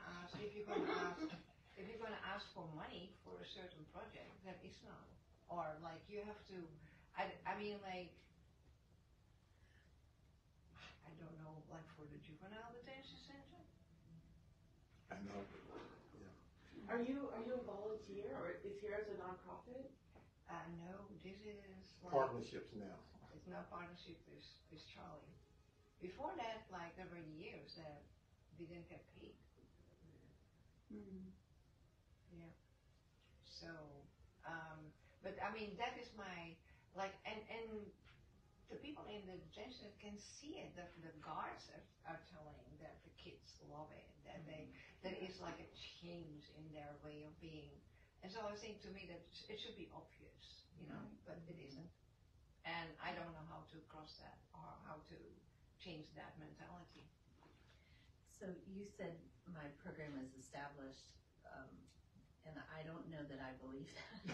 ask for money for a certain project, that is not, or like you have to. I mean, like, I don't know, like for the juvenile detention center. I know. Are you a volunteer or is here as a nonprofit? No, this is like, Partnerships now. It's not partnership with Charlie. Before that, like there were years that we didn't get paid. Yeah. So, but I mean that is my like, and the people in the detention can see it. The guards are telling that the kids love it. That that is like a change in their way of being. And so I think to me that it should be obvious, you know, but it isn't. And I don't know how to cross that or how to change that mentality. So you said my program is established, and I don't know that I believe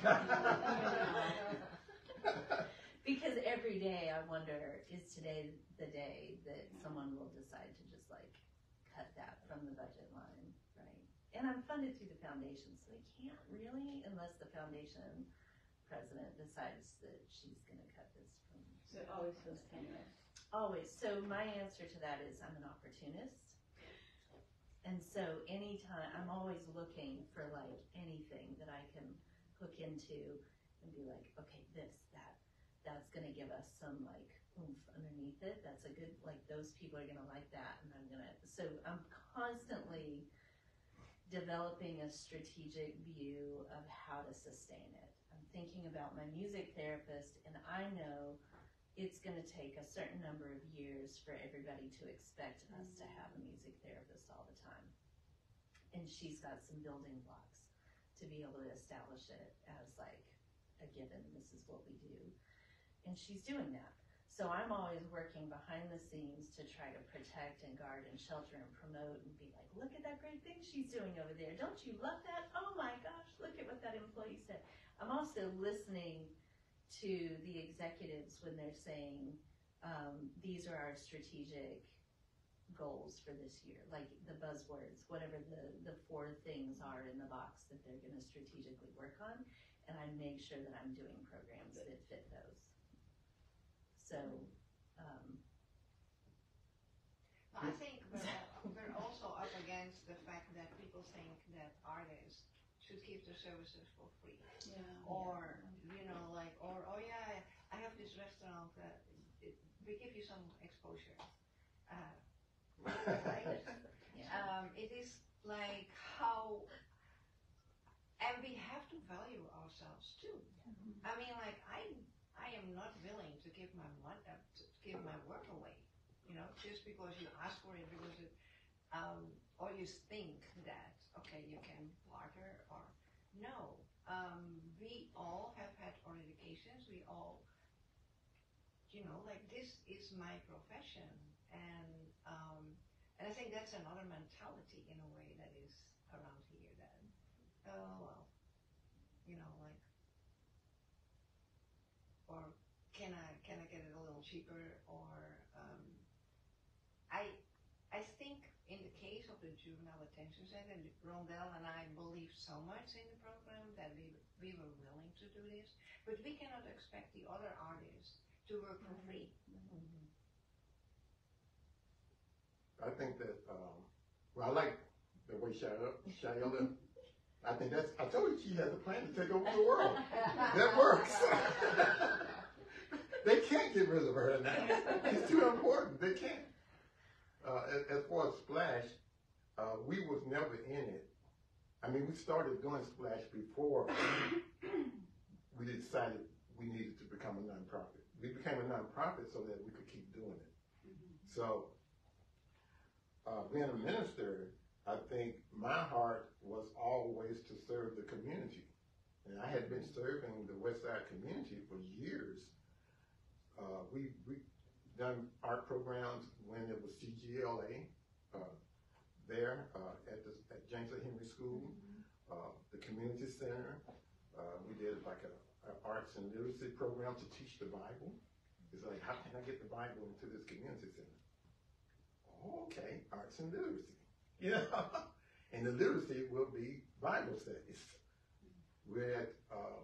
that. Because every day I wonder, is today the day that someone will decide to just like cut that from the budget line, right? And I'm funded through the foundation, so they can't really, unless the foundation president decides that she's gonna cut this from. So it always feels tenuous. Always. So my answer to that is I'm an opportunist. And so anytime, I'm always looking for like anything that I can hook into and be like, okay, that's gonna give us some like oomph underneath it. That's a good, like those people are gonna like that, and so I'm constantly developing a strategic view of how to sustain it. I'm thinking about my music therapist, and I know it's gonna take a certain number of years for everybody to expect us to have a music therapist all the time. And she's got some building blocks to be able to establish it as like a given, this is what we do. And she's doing that. So I'm always working behind the scenes to try to protect and guard and shelter and promote and be like, look at that great thing she's doing over there. Don't you love that? Oh my gosh, look at what that employee said. I'm also listening to the executives when they're saying, these are our strategic goals for this year, like the buzzwords, whatever the 4 things are in the box that they're gonna strategically work on. And I make sure that I'm doing programs that fit those. So, I think we're also up against the fact that people think that artists should keep their services for free. Yeah. Or, you know, like, or, oh yeah, I have this restaurant that we give you some exposure. Right? It is like how, and we have to value ourselves too. I mean, like, I am not willing to give my work away, you know, just because you ask for it, because it, or you think that, okay, you can barter, or no. We all have had our educations, we all, you know, like, this is my profession, and I think that's another mentality in a way that is around here, that, oh, well, you know, like, or can I get it a little cheaper, or I think in the case of the Juvenile Detention Center, Rondell and I believe so much in the program that we were willing to do this, but we cannot expect the other artists to work for free. I think that, well, I like the way Shayla, I think that's, I told you she has a plan to take over the world. That works. They can't get rid of her now. She's too important. They can't. As far as Splash, we was never in it. I mean, we started doing Splash before we decided we needed to become a nonprofit. We became a nonprofit so that we could keep doing it. So being a minister, I think my heart was always to serve the community. And I had been serving the West Side community for years. We done art programs when it was CGLA there at James A. Henry School, the community center. We did like a arts and literacy program to teach the Bible. It's like, how can I get the Bible into this community center? Okay, arts and literacy. Yeah. And the literacy will be Bible studies. We're at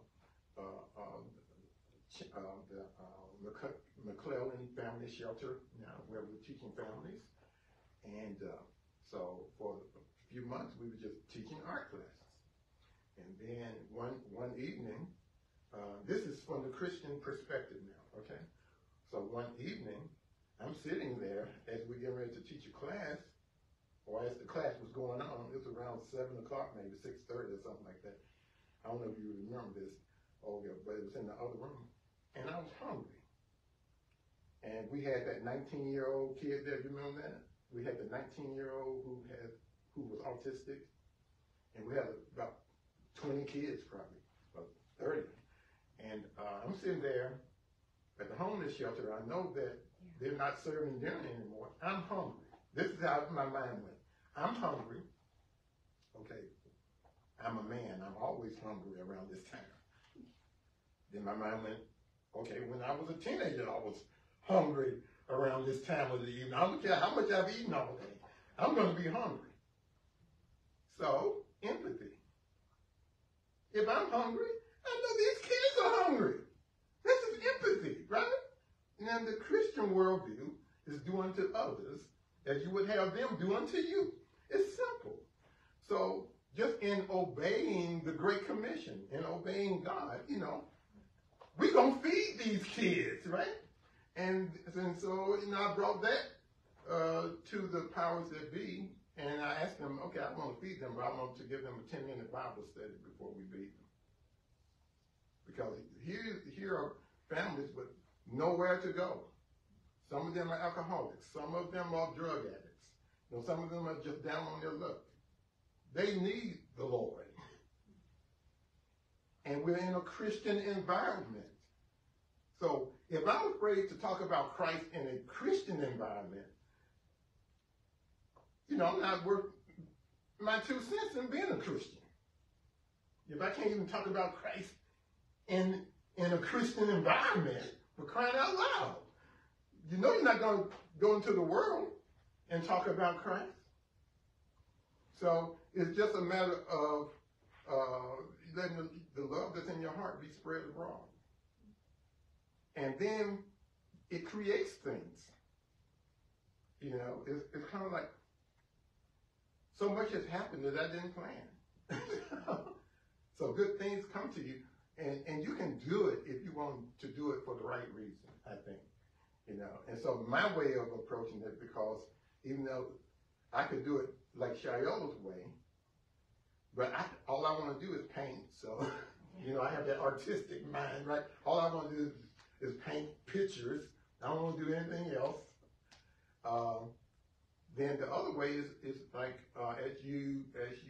the McClellan Family Shelter now, where we're teaching families. And so for a few months, we were just teaching art classes. And then one evening, this is from the Christian perspective now, okay? So one evening, I'm sitting there as we get ready to teach a class, or as the class was going on. It was around 7 o'clock, maybe 6:30 or something like that. I don't know if you remember this, Olga, but it was in the other room. And I was hungry. And we had that 19-year-old kid there, you remember that? We had the 19-year-old who was autistic. And we had about 20 kids probably, or 30. And I'm sitting there at the homeless shelter. I know that they're not serving dinner anymore. I'm hungry. This is how my mind went. I'm hungry. Okay, I'm a man. I'm always hungry around this time. Then my mind went, okay, when I was a teenager, I was hungry around this time of the evening. I don't care how much I've eaten all day. I'm going to be hungry. So, empathy. If I'm hungry, I know these kids are hungry. This is empathy, right? Now, the Christian worldview is do unto others as you would have them do unto you. It's simple. So, just in obeying the Great Commission, in obeying God, you know, we're going to feed these kids, right? And so, you know, I brought that to the powers that be, and I asked them, okay, I want to feed them, but I want to give them a 10-minute Bible study before we feed them. Because here are families with nowhere to go. Some of them are alcoholics. Some of them are drug addicts. You know, some of them are just down on their luck. They need the Lord. And we're in a Christian environment. So if I'm afraid to talk about Christ in a Christian environment, you know, I'm not worth my 2 cents in being a Christian. If I can't even talk about Christ in a Christian environment, for crying out loud, you know you're not going to go into the world and talk about Christ. So it's just a matter of letting the love that's in your heart be spread abroad. And then it creates things. You know, it's kind of like so much has happened that I didn't plan. So good things come to you, and you can do it if you want to do it for the right reason, I think. You know, and so my way of approaching it, because even though I could do it like Shiola's way, but all I want to do is paint. So, you know, I have that artistic mind, right? All I want to do is paint pictures. I don't want to do anything else. Then the other way is like as you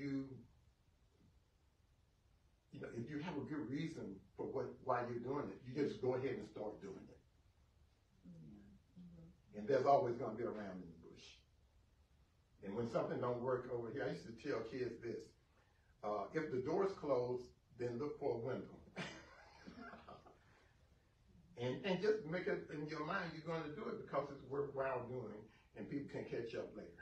know, if you have a good reason for why you're doing it, you just go ahead and start doing it. And there's always going to be a ram in the bush. And when something don't work over here, I used to tell kids this: if the door's closed, then look for a window. And just make it in your mind you're going to do it because it's worthwhile doing, and people can catch up later.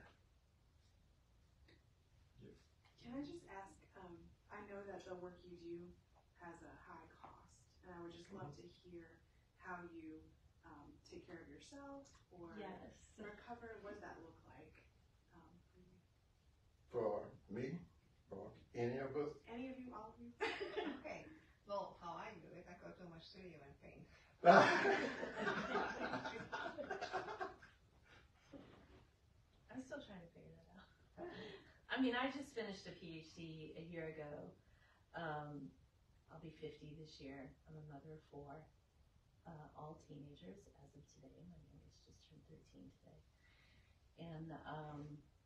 Yes. Can I just ask? I know that the work you do has a high cost, and I would just love to hear how you take care of yourself or recover. What does that look like for you? For me, or any of us? Any of you, all of you? Okay. Well, how I do it, I go to my studio and paint. I'm still trying to figure that out. I mean, I just finished a PhD a year ago. I'll be 50 this year. I'm a mother of 4, all teenagers as of today. My youngest just turned 13 today. And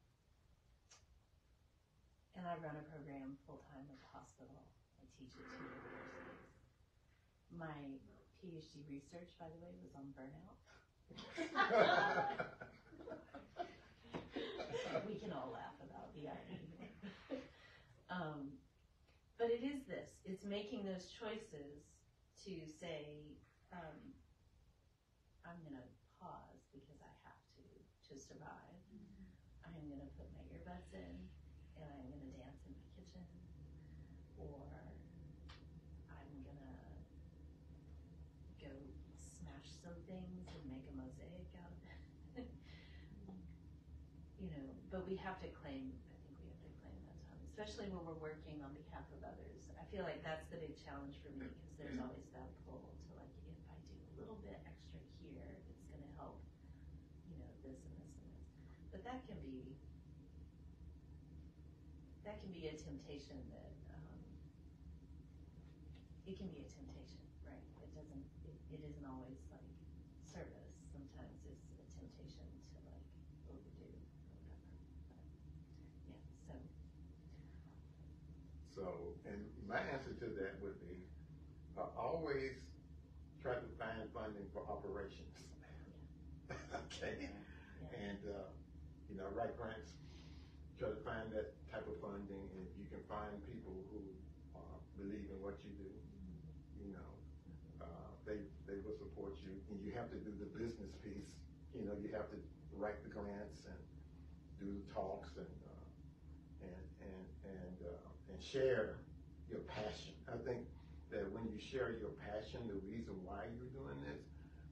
And I run a program full-time at the hospital. I teach at 2 universities. My PhD research, by the way, was on burnout. We can all laugh about the irony. But it is this. It's making those choices to say, I'm going to pause because I have to survive. I'm going to put my earbuds in and I'm going to dance in my kitchen, or I'm going to go smash some things and make a mosaic out of it. You know, but we have to claim, I think we have to claim that time, especially when we're working on behalf of others. I feel like that's the big challenge for me, because there's always that pull to, like, if I do a little bit extra here, it's going to help, you know, this and this and this. But that can be a temptation that, it can be a temptation, right? It isn't always like service. Sometimes it's a temptation to, like, overdo or whatever. But, yeah, So, and my answer to that would be, always try to find funding for operations. Okay? And, you know, write grants, try to find that type of funding, and if you can find people who believe in what you do, you know, they will support you. And you have to do the business piece. You know, you have to write the grants and do the talks and share your passion. I think that when you share your passion, the reason why you're doing this,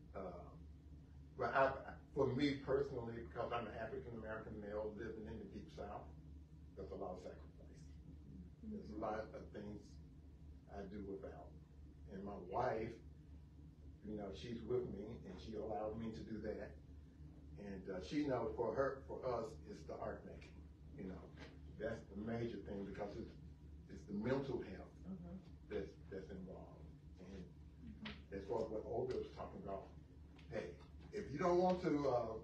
for me personally, because I'm an African-American male living in the Deep South, there's a lot of sacrifice. There's a lot of things I do without. And my wife, you know, she's with me and she allowed me to do that. And she knows for us, it's the art making. You know, that's the major thing, because it's the mental health that's involved. And as far as what Olga was talking about, hey, if you don't want to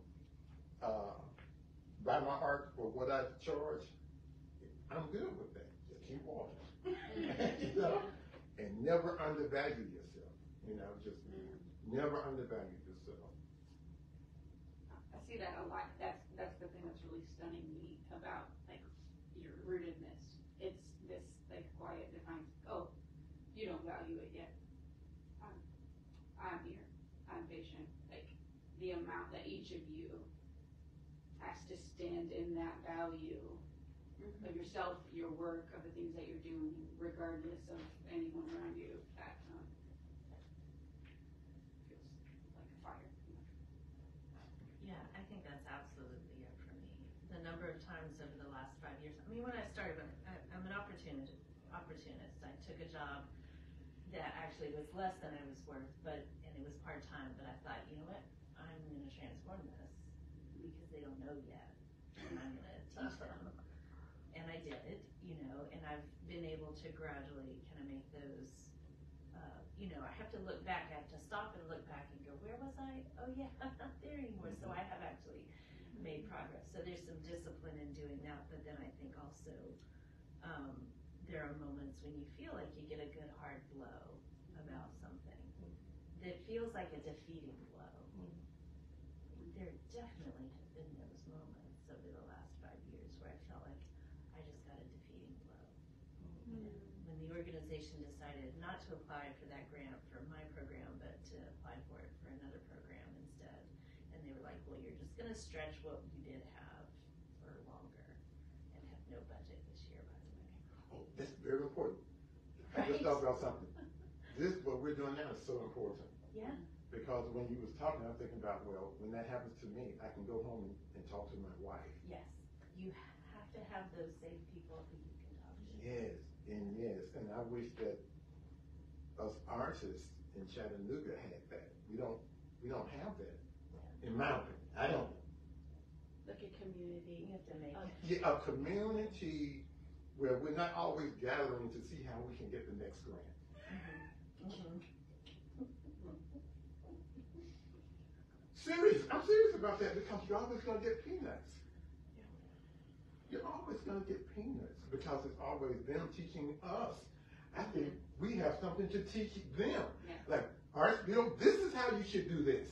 buy my art for what I charge, I'm good with that. Just keep walking. You know? And never undervalue yourself. You know, just never undervalue yourself. I see that a lot. That's the thing that's really stunning me about, like, your rootedness. It's this, like, quiet defiance. Oh, you don't value it yet. I'm here. I'm patient. Like, the amount that each of you has to stand in that value of yourself, your work, of the things that you're doing, regardless of anyone around you. That feels like a fire. yeah, I think that's absolutely it for me. The number of times over the last 5 years, I mean, when I started, I'm an opportunist. I took a job that actually was less than I was worth, and it was part-time, but I thought, you know what, I'm going to transform this, because they don't know yet, and I'm going to teach them. And I did, you know, and I've been able to gradually kind of make those, you know, I have to look back, I have to stop and look back and go, where was I? Oh yeah, I'm not there anymore. So I have actually made progress. So there's some discipline in doing that, but then I think also, there are moments when you feel like you get a good hard blow about something that feels like a defeating blow. There definitely have been those moments over the last 5 years where I felt like I just got a defeating blow. When the organization decided not to apply for that grant for my program, but to apply for it for another program instead. And they were like, well, you're just going to stretch what you did have for longer and have no budget this year, by the way. Oh, that's very important. I just thought about something. This, what we're doing now, is so important. Yeah. Because when you was talking, I'm thinking about, well, when that happens to me, I can go home and talk to my wife. Yes. You have to have those safe people who you can talk to. Yes, and I wish that us artists in Chattanooga had that. We don't have that, in my opinion. I don't. Like a community. You have to make A community where we're not always gathering to see how we can get the next grant. I'm serious about that, because you're always gonna get peanuts. You're always always going to get peanuts because it's always them teaching us. I think we have something to teach them. Yeah. Like, Artsville, this is how you should do this.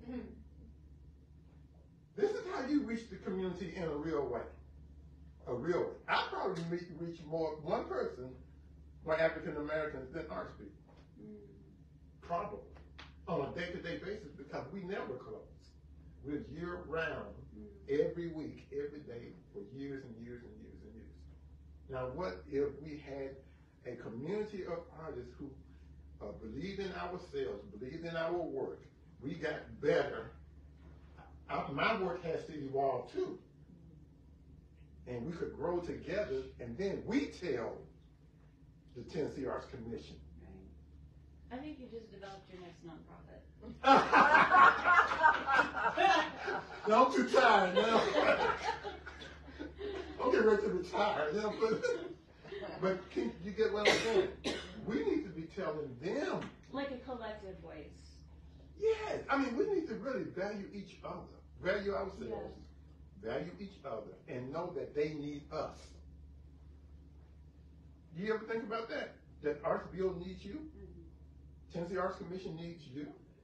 This is how you reach the community in a real way. A real way. I probably reach one person, more African Americans than Artsville. Probably. On a day-to-day basis because we never close. We're year round, every week, every day, for years and years and years and years. Now, what if we had a community of artists who believed in ourselves, believed in our work? We got better. My work has to evolve too. And we could grow together, and then we tell the Tennessee Arts Commission. I think you just developed your next nonprofit. No, I'm too tired now. I'm getting ready to retire. You know, but can you get what I'm saying? We need to be telling them. Like a collective voice. Yes. I mean, we need to really value each other, value ourselves, value each other, and know that they need us. You ever think about that? That Artsville needs you? Tennessee Arts Commission needs you?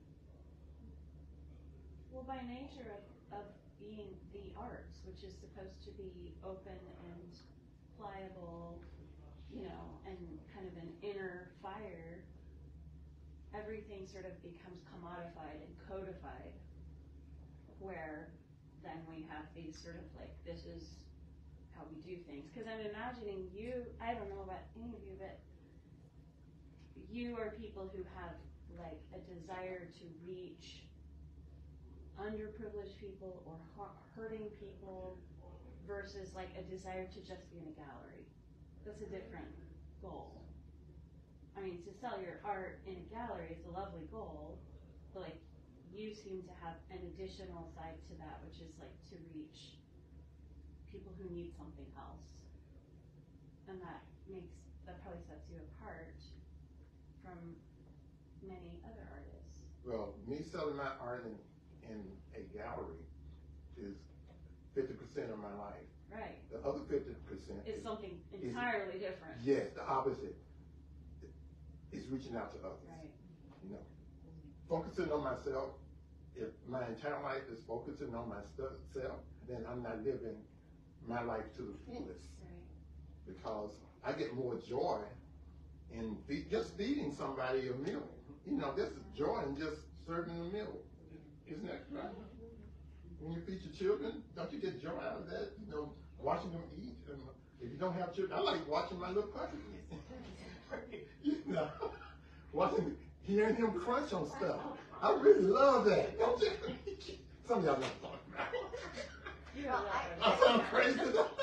Well, by nature of being the arts, which is supposed to be open and pliable, you know, and kind of an inner fire, everything sort of becomes commodified and codified, where then we have these sort of like, this is how we do things. Because I'm imagining you, I don't know about any of you, but you are people who have like a desire to reach underprivileged people or hurting people versus like a desire to just be in a gallery. That's a different goal. I mean, to sell your art in a gallery is a lovely goal, but like you seem to have an additional side to that, which is like to reach people who need something else. And that probably sets you apart from many other artists. Well, me selling my art in a gallery is 50% of my life. Right. The other 50% is something entirely different. Yes, the opposite. Is reaching out to others. Right. You know, focusing on myself. If my entire life is focusing on myself, then I'm not living my life to the fullest. Right. Because I get more joy in just feeding somebody a meal. You know, this is joy in just serving a meal. Isn't that right? When you feed your children, don't you get joy out of that? You know, watching them eat. If you don't have children, I like watching my little puppy eat. You know, hearing him crunch on stuff. I really love that. Don't you? Some of y'all not talking about. I sound crazy.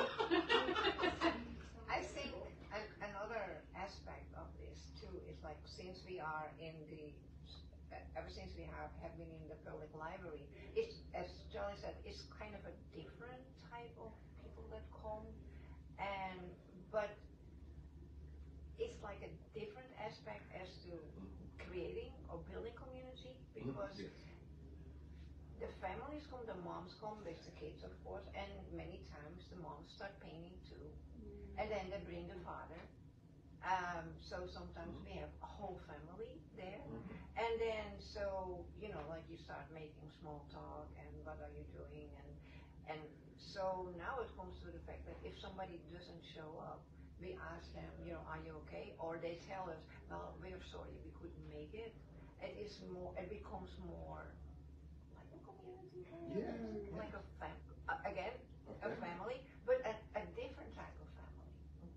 I think another aspect of this too is like since we are in ever since we have been in the public library, it's, as Charlie said, it's kind of a different type of people that come, but it's like a different aspect as to creating or building community because the families come, the moms come with the kids, of course, and many times the moms start painting too, and then they bring the father. So sometimes we have a whole family there, and then so you know, like you start making small talk and what are you doing, and so now it comes to the fact that if somebody doesn't show up, we ask them, you know, are you okay? Or they tell us, well, we're sorry, we couldn't make it. It becomes more like a community, like a family, but a different type of family.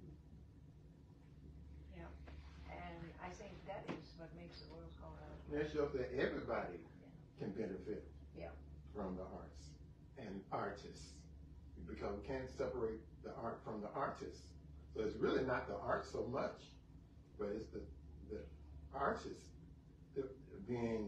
Yeah, and I think that is what makes the world go round. That shows that everybody can benefit from the arts and artists, because we can't separate the art from the artist. So it's really not the art so much, but it's the artist being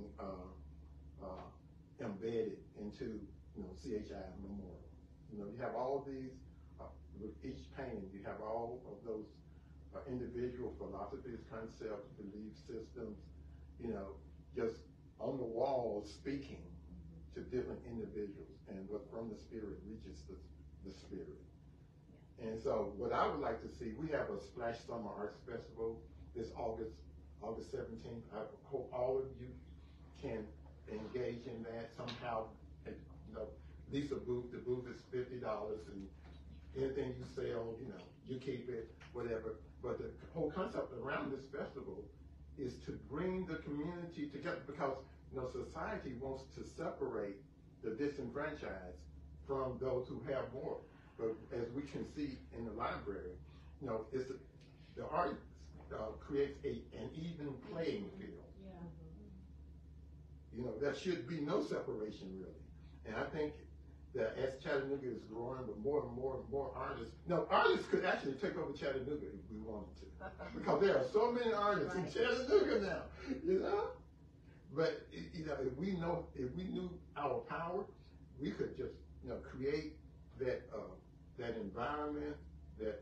embedded into, you know, CHI Memorial. You know, you have all these, with each painting, you have all of those individual philosophies, concepts, belief systems, you know, just on the wall speaking to different individuals, and what from the spirit reaches the spirit. And so what I would like to see, we have a Splash Summer Arts Festival this August 17th. I hope all of you can engage in that somehow. You know, lease a booth. The booth is $50, and anything you sell, you know, you keep it, whatever. But the whole concept around this festival is to bring the community together, because, you know, society wants to separate the disenfranchised from those who have more. But as we can see in the library, you know, the art creates an even playing field. Yeah. You know, there should be no separation really. And I think that as Chattanooga is growing with more and more and more artists, artists could actually take over Chattanooga if we wanted to, because there are so many artists in Chattanooga now, you know. But you know, if we knew our power, we could just, you know, create that environment, that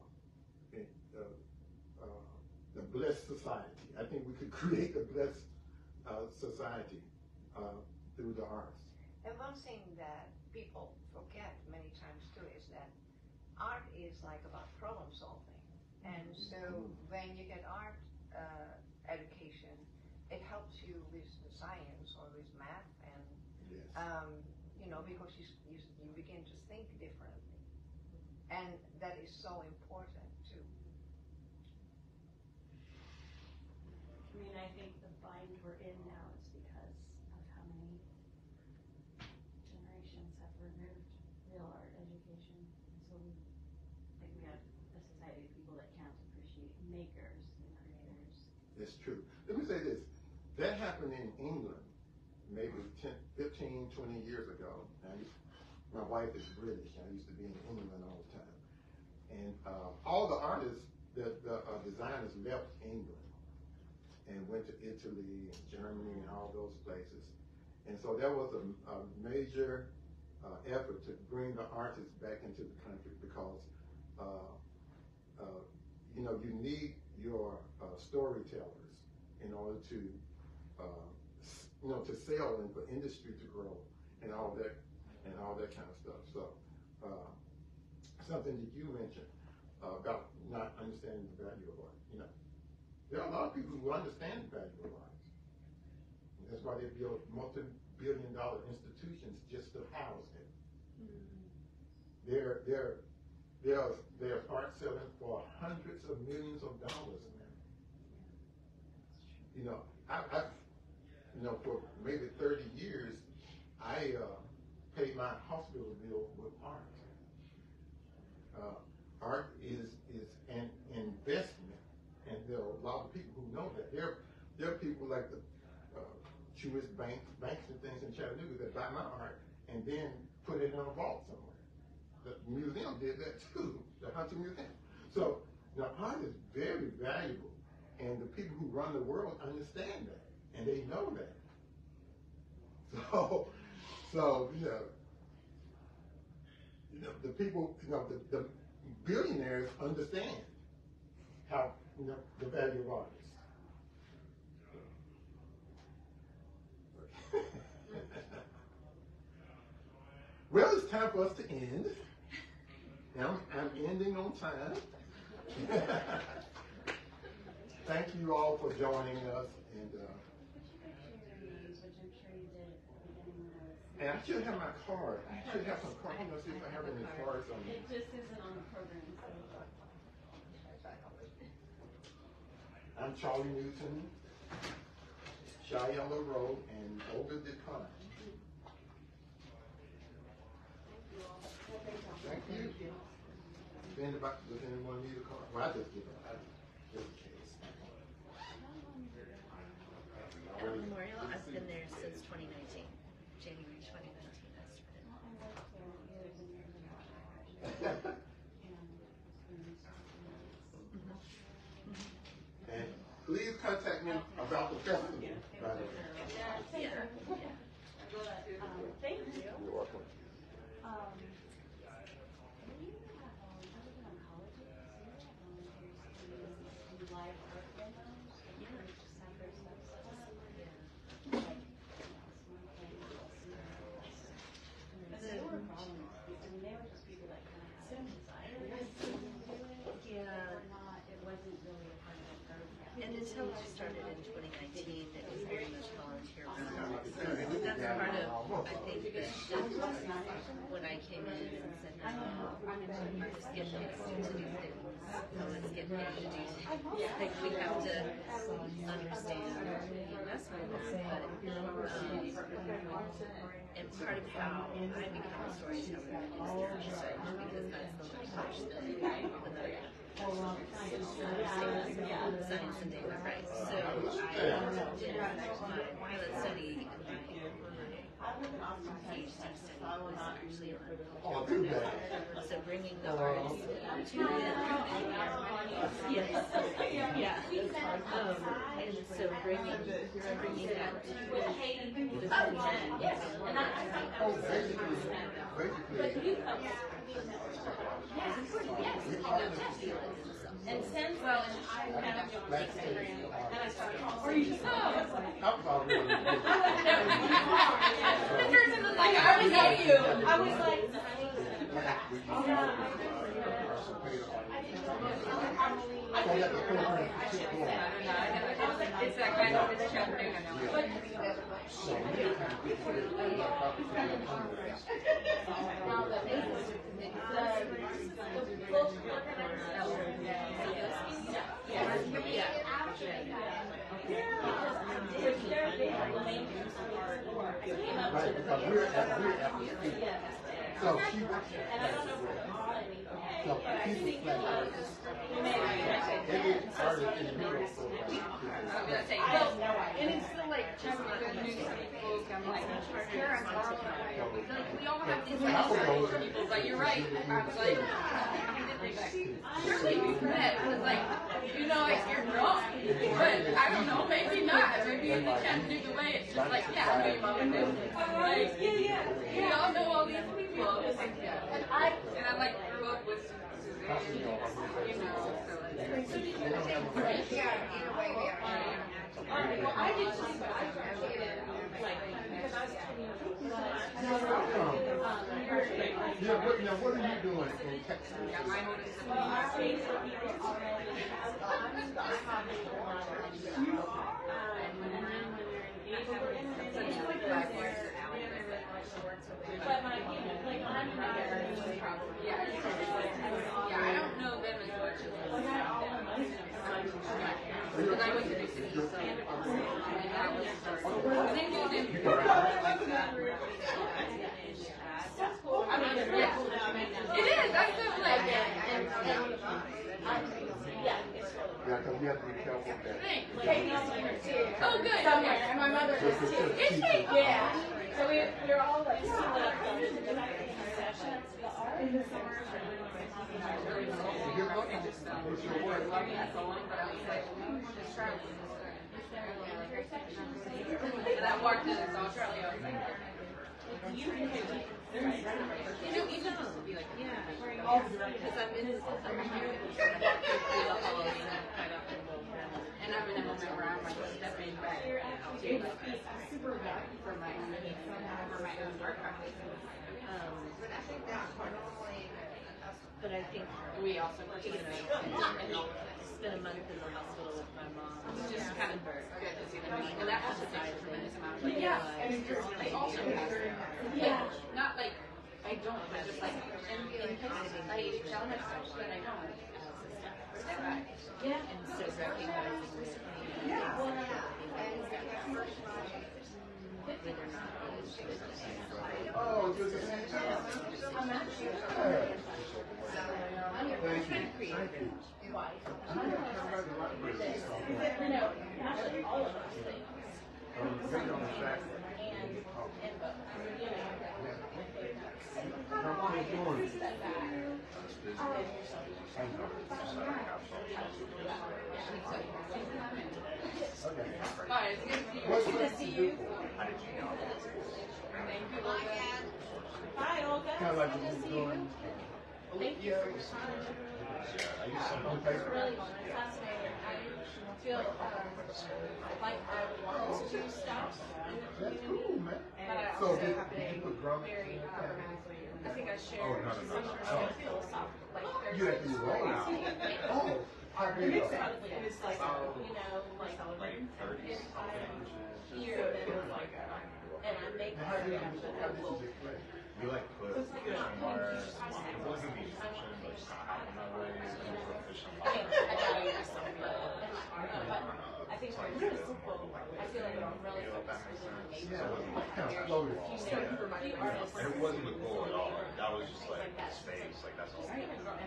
the blessed society. I think we could create a blessed society through the arts. And one thing that people forget many times too is that art is like about problem solving. And so when you get art education, it helps you with the science or with math, and you know, because you begin to think differently, and that is so important too. I mean, I think the bind we're in now is because of how many generations have removed real art education, and so we have a society of people that can't appreciate makers and creators. It's true. Let me say this. That happened in England maybe 10, 15, 20 years ago. My wife is British. I used to be in England all the time. And all the artists, the designers left England and went to Italy and Germany and all those places. And so there was a major effort to bring the artists back into the country, because you know, you need your storytellers in order to you know, to sell and for industry to grow and all that kind of stuff. So something that you mentioned about not understanding the value of art. You know, there are a lot of people who understand the value of art. And that's why they build multi-billion-dollar institutions just to house it. There's art selling for hundreds of millions of dollars now. You know, I you know, for maybe 30 years, I paid my hospital bill with art. Art is an investment, and there are a lot of people who know that. There are people like the Jewish banks and things in Chattanooga that buy my art and then put it in a vault somewhere. The museum did that too, the Hunter Museum. So now art is very valuable, and the people who run the world understand that, and they know that. So you know, the people, you know, the billionaires understand how, you know, the value of art is. Well, it's time for us to end. I'm ending on time. Thank you all for joining us, and I should have my card. I should have some cards. Let's see if I have any cards on me. It just isn't on the program, so. I'm Charlie Newton, Shia LaRoe, and Olga DeCon. Thank you. Does anyone need a card? Well, I just give it. Just in case. Memorial, I've been there since 2019. January 2019, I started. And please contact me about the festival. By the way. Yeah. Thank you. You're welcome. They were problems. I mean, they were just people that kind of had desires. Hotel started in 2019. It was very much volunteer run. That's part of, I think, that when I came in and said, no, let's get paid to do things. Let's get paid to do things. Like, we have to understand the investment of that. And part of how I became a storyteller is through research, because that's the language that science and data, right? So I did my pilot study and my PhD study was actually on so bringing the arts to it. Yes. Yeah. And so bringing that to the content. Yes. And since well, I have and I started or you just like I already know you. I was like it's that kind of it's jumping, I know. So she and I don't know so people and it's still like just the news book. I'm like, we all have these like people, but you're right. I was like, surely we've met. I was like, you know, like you're drunk, but I don't know, maybe not. Maybe in the Chattanooga way, it's just like, yeah, I know your mom and dad. Like, we all know all these people. And I like grew up with Suzanne, you know, so well, I did too, but I graduated like because I was 20 yeah, what are you doing in Texas? Well, our face for people already has I'm the hobby and then when you're engaged, it's like but my like I'm not I don't know them as much as because I went to New City, so and that was they knew them. I mean, yeah, it is. I feel like yeah, because you have to be careful with that. Katie's here too. Oh, good. Somewhere, and my mother is too. Is she? Yeah. So we're all like split up sessions. The art in the summer. And I walked in and saw Charlie. I was like, you know, even just to be like, yeah, because I'm in the halls quite often, and I'm in a moment where I'm like stepping back for my own art practice. But I think that's normally. But I think we also participate. Spent a month in the hospital with my mom. Just kind of good to see them meet, and that also takes a tremendous amount of like, they also have not like I don't, but just like in cases I tell them that I don't. Yeah, and so recognizing that whether or not oh, good to see you. I'm actually Thank you. Thank you. No, actually all of us things. Hi, it's good to see you. Thank you. Hi, Olga. Kind of like what you're doing. Thank you for your time. It's really fascinating. I feel like I want to do stuff in the That's community, cool, man. but I So also did have you a put drumming? very I think I share Oh, no. some philosophical, like there's You actually roll out. Oh. It makes sense. And it's like, you know, like if I'm here, then it's like, and I make art, and I will. We like put fish on wire. It wasn't the intention, but it's kind of happened that way. It's kind of put fish on I mean, wire. I gotta use myself, but I think for simple, I feel like I'm really focused on maybe And it wasn't the goal at all. That was just like space. Like that's all.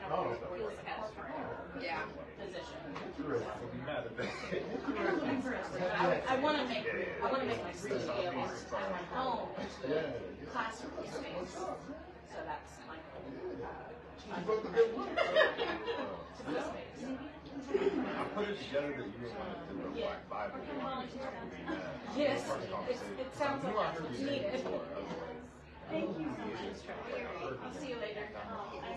Yeah, position. I'll be mad at that. I want to make my studio at my home into a classroom space. So that's my goal. I put it together that you were one of the Black Bible. Yes, it sounds like it's needed. Thank you so much. I'll see you later. I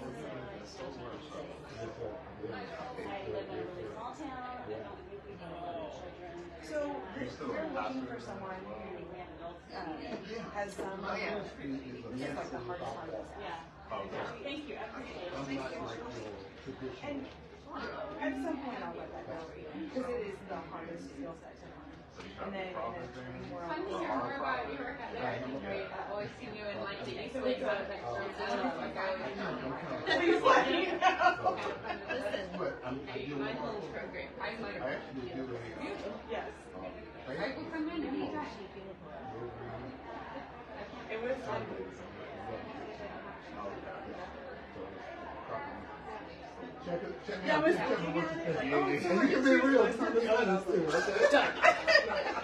live in a really small town. I don't think we have a lot of children. So you're looking for someone who has some, it's like the hardest one. Yeah. Thank you. I appreciate it. Thank you. And at some point I'll let that go, because it is the hardest skill set to learn. And then more Fun to hear more about your work out there. I think great. I've always seen you in like the exhibits of that shows. I don't know, like Please let me know. Listen, my whole program. I might have. Yes. I will come in anytime. It was fun. Check me out. Oh, sorry. You can be real. It's not the others too. Okay?